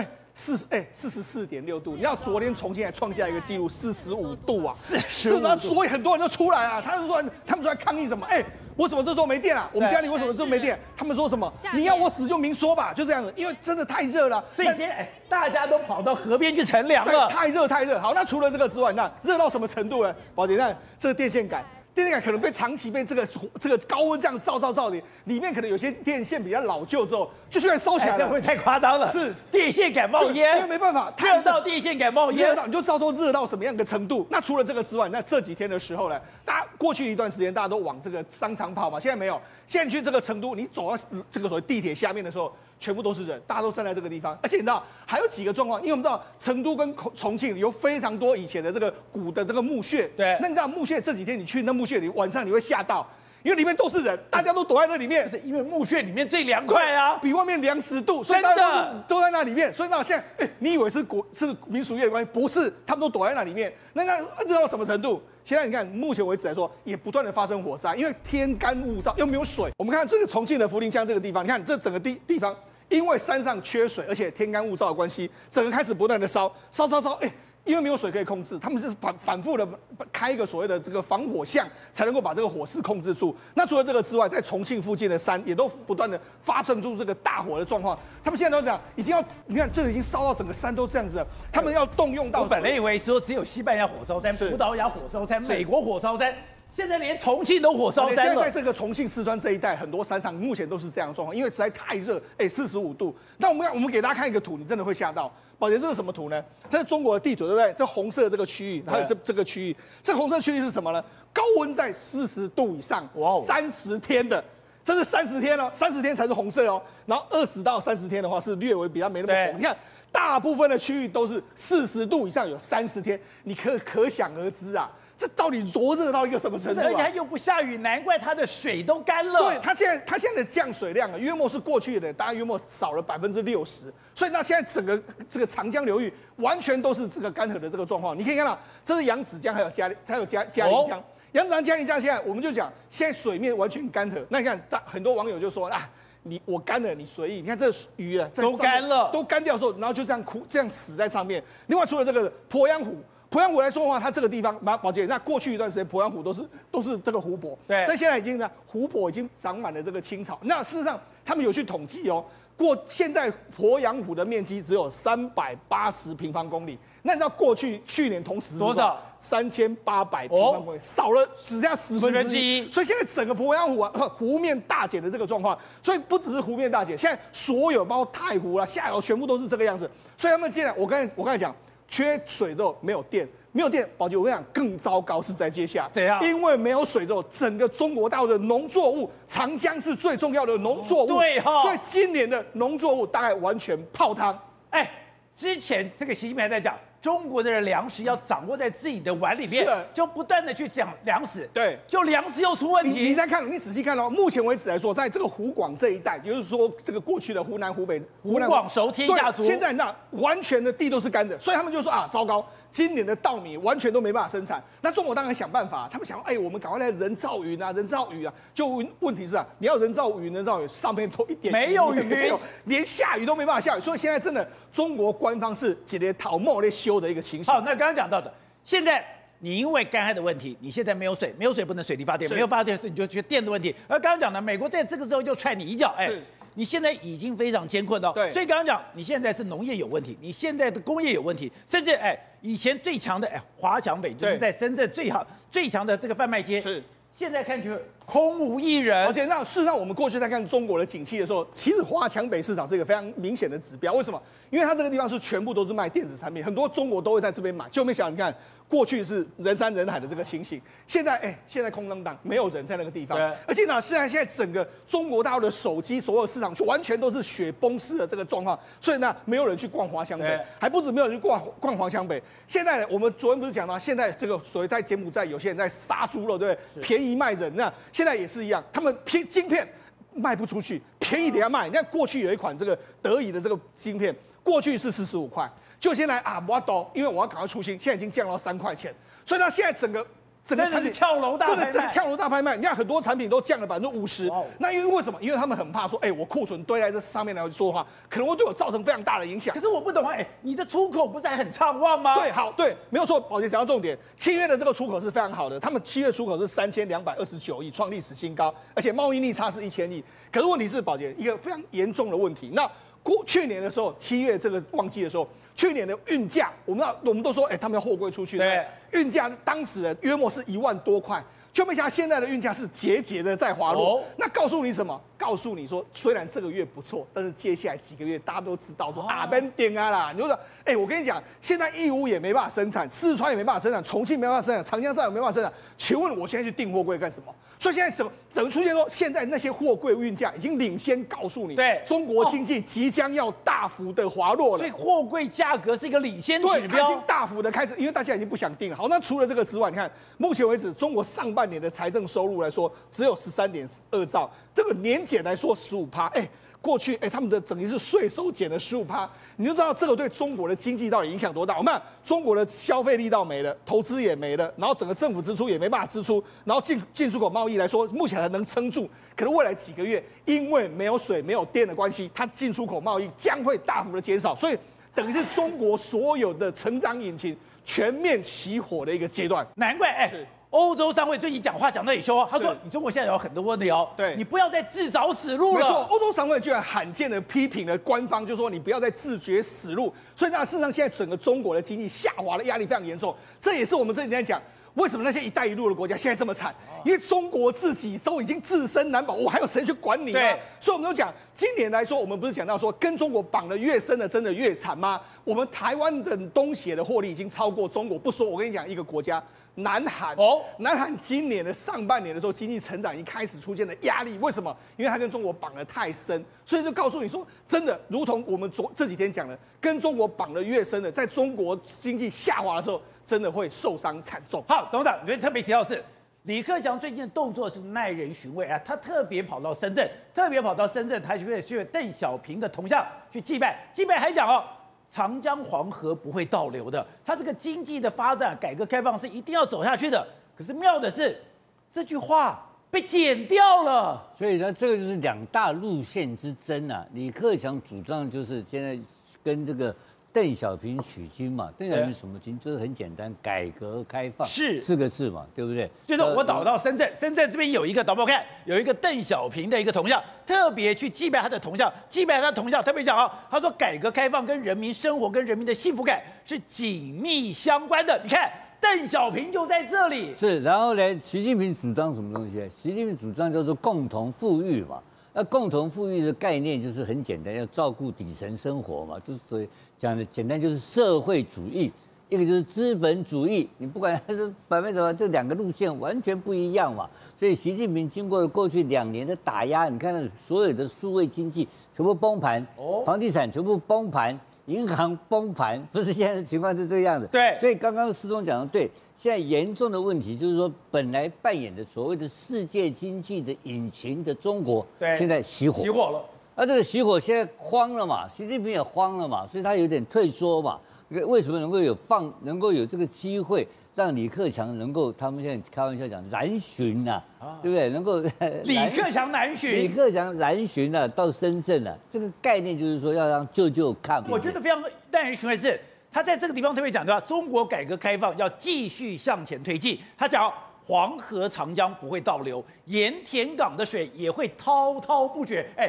，44.6度。你知道昨天重庆还创下一个纪录45度啊，45度，所以很多人都出来啊。他们出来抗议什么？我怎么这时候没电啊？我们家里为什么这时候没电？他们说什么？你要我死就明说吧，就这样子。因为真的太热了， 所以今天大家都跑到河边去乘凉了。 太热。好，那除了这个之外，那热到什么程度呢？宝姐，那这个电线杆可能长期被这个高温这样照的，里面可能有些电线比较老旧之后，就突然烧起来了， 这会太夸张了。 是电线杆冒烟， 因为没办法， 热到电线杆冒烟， 你就照说热到什么样的程度？那除了这个之外，那这几天的时候呢，大家过去一段时间大家都往这个商场跑嘛，现在没有。现在你去这个成都，你走到这个所谓地铁下面的时候，全部都是人，大家都站在这个地方。而且你知道还有几个状况，因为我们知道成都跟重庆有非常多以前的这个古的这个墓穴， 对。 那你知道墓穴这几天你去那墓穴里，晚上你会吓到。因为里面都是人，大家都躲在那里面， 因为墓穴里面最凉快啊， 比外面凉10度，所以大家都在那里面。所以那现在，你以为是民俗业的关系，不是，他们都躲在那里面。那热到什么程度？现在你看，目前为止来说，也不断的发生火灾，因为天干物燥，又没有水。我们看这个重庆的涪陵江这个地方，你看这整个地方，因为山上缺水，而且天干物燥的关系，整个开始不断的烧，因为没有水可以控制，他们是反复的开一个所谓的这个防火巷，才能够把这个火势控制住。那除了这个之外，在重庆附近的山也都不断的发生出这个大火的状况。他们现在都讲，一定要你看，这已经烧到整个山都这样子了，他们要动用到。 我本来以为说只有西班牙火烧山、葡萄牙火烧山、美国火烧山。现在连重庆都火烧山了。 现在在这个重庆、四川这一带，很多山上目前都是这样的状况，因为实在太热，45度。那我们给大家看一个图，你真的会吓到。宝姐，这是什么图呢？这是中国的地图，对不对？这红色的这个区域，还有这个区域，这红色区域是什么呢？高温在40度以上，30天的。这是30天哦，30天才是红色哦。然后20到30天的话是略微比较没那么红。你看，大部分的区域都是40度以上，有30天，你可想而知啊。这到底多热到一个什么程度啊？ 而且它又不下雨，难怪它的水都干了。 对，它现在的降水量啊，约莫是过去的大概约莫少了60%，所以那现在整个这个长江流域完全都是这个干涸的这个状况。你可以看到，这是扬子江，还有嘉陵江。扬子江、嘉陵江现在我们就讲，现在水面完全干涸。那你看，很多网友就说啊，我干了，你随意。你看这鱼啊， 都干了， 都干掉的时候，然后就这样这样死在上面。另外，除了这个鄱阳湖来说的话，它这个地方，宝姐，那过去一段时间，鄱阳湖都是这个湖泊， 对， 但现在已经呢，湖泊已经长满了这个青草。那事实上，他们有去统计哦，现在鄱阳湖的面积只有380平方公里。那你知道去年同时多少 ？3800平方公里，少了只剩下1/10。所以现在整个鄱阳湖湖面大减的这个状况，所以不只是湖面大减，现在所有包括太湖啦、下游全部都是这个样子。所以他们既然我刚才讲。缺水之后没有电，宝姐，我跟你讲，更糟糕是在接下来。 怎样？ 因为没有水之后，整个中国大陆的农作物，长江是最重要的农作物， 对哈。 所以今年的农作物大概完全泡汤。 之前这个习近平还在讲，中国的粮食要掌握在自己的碗里面，就不断的去讲粮食， 对， 就粮食又出问题。 你再看，你仔细看哦，目前为止来说，在这个湖广这一带，也就是说这个过去的湖南、湖北、 湖广熟天下足， 现在那完全的地都是干的，所以他们就说啊，糟糕，今年的稻米完全都没办法生产。那中国当然想办法，他们想，我们赶快来人造雨啊，就问题是啊，你要人造雨，上面都一点没有雨， 连下雨都没办法下雨，所以现在真的中国官方是几连讨冒在修的一个情形。 好，那刚刚讲到的，现在你因为干旱的问题，你现在没有水不能水力发电，没有发电你就缺电的问题。而刚刚讲的，美国在这个时候就踹你一脚， 你现在已经非常艰困了。 对， 所以刚刚讲，你现在是农业有问题，你现在的工业有问题，甚至以前最强的华强北就是在深圳最强的这个贩卖街是。 现在看去空无一人， 而且事实上，我们过去在看中国的景气的时候，其实华强北市场是一个非常明显的指标。为什么？因为它这个地方是全部都是卖电子产品，很多中国都会在这边买。就没想到，你看过去是人山人海的这个情形，现在空荡荡，没有人在那个地方。而且呢，现在整个中国大陆的手机所有市场完全都是雪崩式的这个状况，所以呢，没有人去逛华强北，还不止没有人去逛华强北。现在呢，我们昨天不是讲到，现在这个所谓在柬埔寨有些人在杀猪肉，对不对？便宜卖人，那现在也是一样，他们晶片卖不出去，便宜给他卖。你看过去有一款这个德仪的这个晶片，过去是45块，就现在我要抖，因为我要赶快出新，现在已经降到3块钱，所以它现在整个产品跳楼大拍卖， 真的跳楼大拍卖。你看很多产品都降了50%，那因为为什么？因为他们很怕说，我库存堆在这上面来说的话，可能会对我造成非常大的影响。 可是我不懂你的出口不是还很畅旺吗？ 对，没有错。宝杰讲到重点，7月的这个出口是非常好的，他们7月出口是3229亿，创历史新高，而且贸易逆差是1000亿。可是问题是，宝杰一个非常严重的问题。那去年的时候，7月这个旺季的时候。去年的运价，我们都说，他们要货柜出去，对，运价当时的约莫是1万多块，就没想到现在的运价是节节的在滑落。那告诉你什么？告诉你说，虽然这个月不错，但是接下来几个月大家都知道说变顶啊啦。你就说，我跟你讲，现在义乌也没办法生产，四川也没办法生产，重庆没办法生产，长江上也没办法生产。请问我现在去订货柜干什么？所以现在等于出现说，现在那些货柜运价已经领先告诉你，对，中国经济即将要大幅的滑落了。 所以货柜价格是一个领先指标， 对，它已经大幅的开始，因为大家已经不想订了。好，那除了这个之外，你看目前为止，中国上半年的财政收入来说，只有13.2兆，这个年减来说15%，过去他们的等于是税收减了15%，你就知道这个对中国的经济到底影响多大。我们看中国的消费力道没了，投资也没了，然后整个政府支出也没办法支出，然后进出口贸易来说，目前还能撑住，可是未来几个月因为没有水、没有电的关系，它进出口贸易将会大幅的减少，所以等于是中国所有的成长引擎全面熄火的一个阶段。 难怪欧洲商会最近讲话讲得很凶，他说：“你中国现在有很多问题对，你不要再自找死路了。” 没错，欧洲商会居然罕见的批评了官方，就说你不要再自掘死路。所以事实上，现在整个中国的经济下滑的压力非常严重，这也是我们这几天讲。为什么那些“一带一路”的国家现在这么惨？因为中国自己都已经自身难保，我还有谁去管你吗？所以我们都讲，今年来说，我们不是讲到说跟中国绑得越深的，真的越惨吗？我们台湾的东协的获利已经超过中国，不说，我跟你讲，一个国家。南韩南韩今年的上半年的时候，经济成长已经开始出现了压力。为什么？因为它跟中国绑得太深，所以就告诉你说，真的，如同我们这几天讲的，跟中国绑得越深的，在中国经济下滑的时候，真的会受伤惨重。 好，董事长，我觉得特别提到是李克强最近的动作是耐人寻味他特别跑到深圳，他去邓小平的铜像去祭拜，还讲长江黄河不会倒流的，它这个经济的发展、改革开放是一定要走下去的。可是妙的是，这句话被剪掉了。 所以呢，这个就是2大路线之争啊。李克强主张就是现在跟这个邓小平取经嘛。邓小平什么经？就是很简单，改革开放是4个字嘛，对不对？ 就是我导到深圳，深圳这边有一个导播看，有一个邓小平的一个铜像。特别去祭拜他的铜像，特别讲他说改革开放跟人民生活、跟人民的幸福感是紧密相关的。你看，邓小平就在这里。 是，然后呢，习近平主张什么东西？习近平主张叫做共同富裕嘛。那共同富裕的概念就是很简单，要照顾底层生活嘛，就是所以讲的简单就是社会主义。一个就是资本主义，你不管它是什么，这2个路线完全不一样嘛。所以习近平经过过去2年的打压，你看所有的数位经济全部崩盘，房地产全部崩盘，银行崩盘，不是现在的情况是这个样子。 对， 所以刚刚施总讲的对，现在严重的问题就是说，本来扮演的所谓的世界经济的引擎的中国，现在熄火了。 那这个熄火现在慌了嘛，习近平也慌了嘛，所以他有点退缩嘛。为什么能够有这个机会让李克强能够，他们现在开玩笑讲南巡啊，对不对？能够李克强南巡啊，到深圳啊，这个概念就是说要让舅舅看。 我觉得非常耐人寻味是，他在这个地方特别讲到，中国改革开放要继续向前推进。他讲黄河、长江不会倒流，盐田港的水也会滔滔不绝。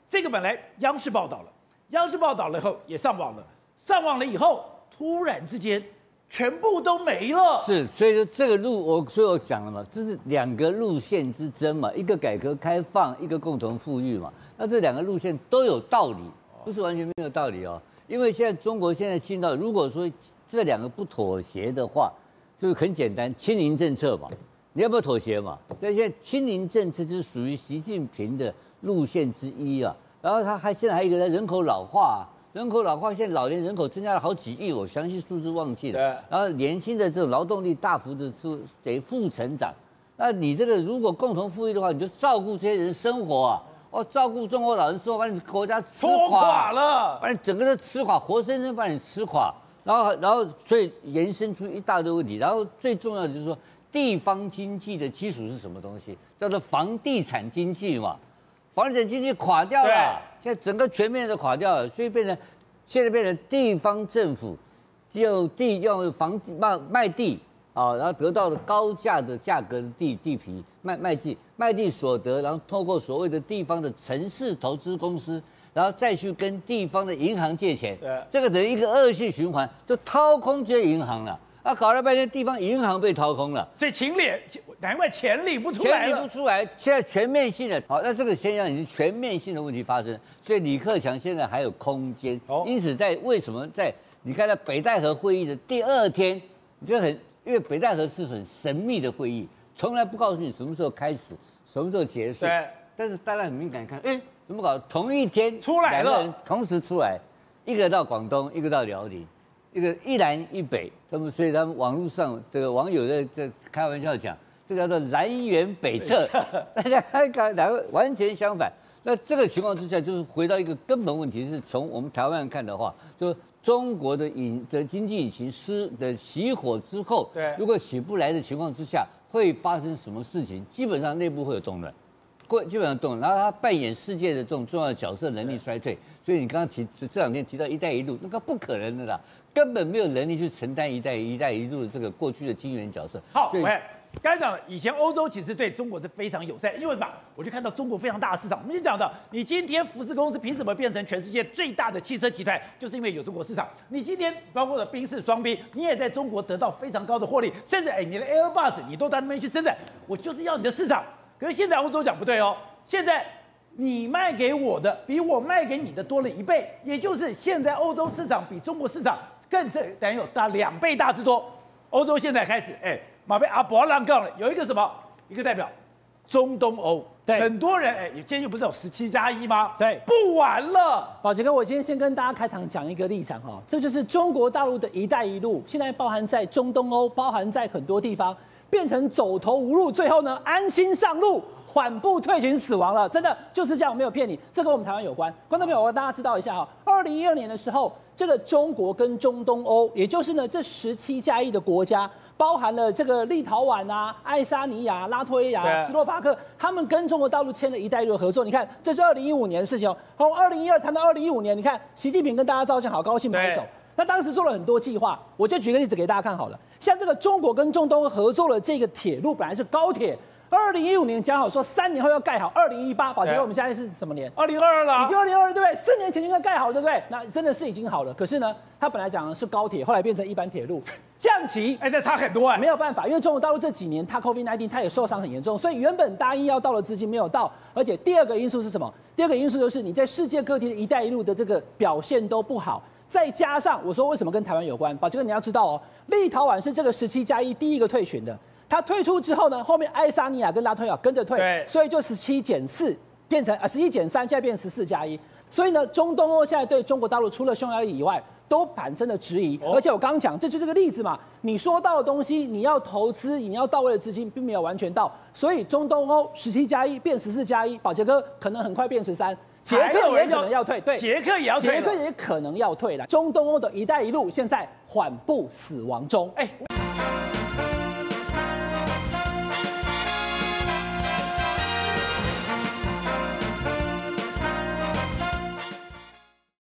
这个本来央视报道了，央视报道了以后也上网了，上网了以后，突然之间全部都没了。 是，所以说这个所以我讲了嘛，这是2个路线之争嘛，一个改革开放，一个共同富裕嘛。那这2个路线都有道理，不是完全没有道理哦。因为现在中国现在进到，如果说这2个不妥协的话，就是很简单，清零政策嘛，你要不要妥协嘛？所以现在清零政策就是属于习近平的路线之一啊。然后他现在还有一个人口老化、人口老化，现在老年人口增加了好几亿，我详细数字忘记了。然后年轻的这种劳动力大幅的得负成长。那你这个如果共同富裕的话，你就照顾这些人生活啊。照顾中国老人生活，把你国家吃垮了， 把你整个都吃垮，活生生把你吃垮。然后所以延伸出一大堆问题。然后最重要的就是说，地方经济的基础是什么东西？叫做房地产经济嘛。房地产经济垮掉了，现在整个全面的垮掉了，所以现在变成地方政府用房地卖地啊，然后得到了高价的价格的地皮卖地所得，然后透过所谓的地方的城市投资公司，然后再去跟地方的银行借钱，这个等于一个恶性循环，就掏空这些银行了。搞了半天，地方银行被掏空了， 所以难怪钱领不出来了。 钱领不出来，现在全面性的，好，那这个现象已经全面性的问题发生，所以李克强现在还有空间。因此为什么在你看到北戴河会议的第2天，就因为北戴河是很神秘的会议，从来不告诉你什么时候开始，什么时候结束。 对。 但是大家很敏感看，怎么搞？同一天出来了，2 个人同时出来，一个到广东，一个到辽宁。一南一北，所以他们网络上这个网友在开玩笑讲，这叫做南辕北辙，大家看2个完全相反。那这个情况之下，就是回到一个根本问题，是从我们台湾看的话，就是中国的经济引擎熄火之后，如果起不来的情况之下，会发生什么事情？基本上内部会有动乱。基本上动，然后他扮演世界的这种重要的角色，能力衰退。所以你刚刚这2天提到“一带一路”，那个不可能的啦，根本没有能力去承担“一带一路”的这个过去的金援角色。 好，刚才讲了，以前欧洲其实对中国是非常友善，因为我就看到中国非常大的市场。我们就讲到，你今天福斯公司凭什么变成全世界最大的汽车集团？就是因为有中国市场。你今天包括了宾士、双 B， 你也在中国得到非常高的获利，甚至你的 Airbus 你都在那边去生产，我就是要你的市场。可是现在欧洲讲不对哦，现在你卖给我的比我卖给你的多了1倍，也就是现在欧洲市场比中国市场更等于有大2倍大之多。欧洲现在开始马被阿伯浪杠了，有一个什么一个代表中东欧，很多人今天又不是有17+1吗？ 对， 不玩了。 宝杰哥，我今天先跟大家开场讲一个立场哈，这就是中国大陆的一带一路，现在包含在中东欧，包含在很多地方。变成走投无路，最后呢安心上路，缓步退群死亡了，真的就是这样，没有骗你。这跟我们台湾有关。观众朋友，我跟大家知道一下哈，2012年的时候，这个中国跟中东欧，也就是呢这17+1的国家，包含了这个立陶宛啊、爱沙尼亚、拉脱维亚、斯洛伐克，他们跟中国大陆签了一带一路合作。你看，这是2015年的事情哦。从2012谈到2015年，你看习近平跟大家照相，好高兴，拍手。那当时做了很多计划，我就举个例子给大家看好了。像这个中国跟中东合作的这个铁路，本来是高铁，2015年讲好说3年后要盖好，2018，宝杰哥，我们现在是什么年 ？2022了， 已经2022，对不对？4年前就应该盖好，对不对？那真的是已经好了。可是呢，它本来讲的是高铁，后来变成一般铁路，降级， 那差很多没有办法，因为中国大陆这几年它 COVID-19 它也受伤很严重，所以原本答应要到的资金没有到，而且第2个因素是什么？第2个因素就是你在世界各地的一带一路的这个表现都不好。再加上我说为什么跟台湾有关？宝杰哥你要知道哦，立陶宛是这个17+1第一个退群的，他退出之后呢，后面爱沙尼亚跟拉脱维亚跟着退，所以就17+4变成11+3，现在变14+1。所以呢，中东欧现在对中国大陆除了匈牙利以外，都产生了质疑。而且我刚刚讲，这就是个例子嘛，你说到的东西，你要投资，你要到位的资金，并没有完全到，所以中东欧17+1变14+1，宝杰哥可能很快变13。捷克也可能要退，对， 捷克也要退， 捷克也可能要退了。中东欧的一带一路现在缓步死亡中。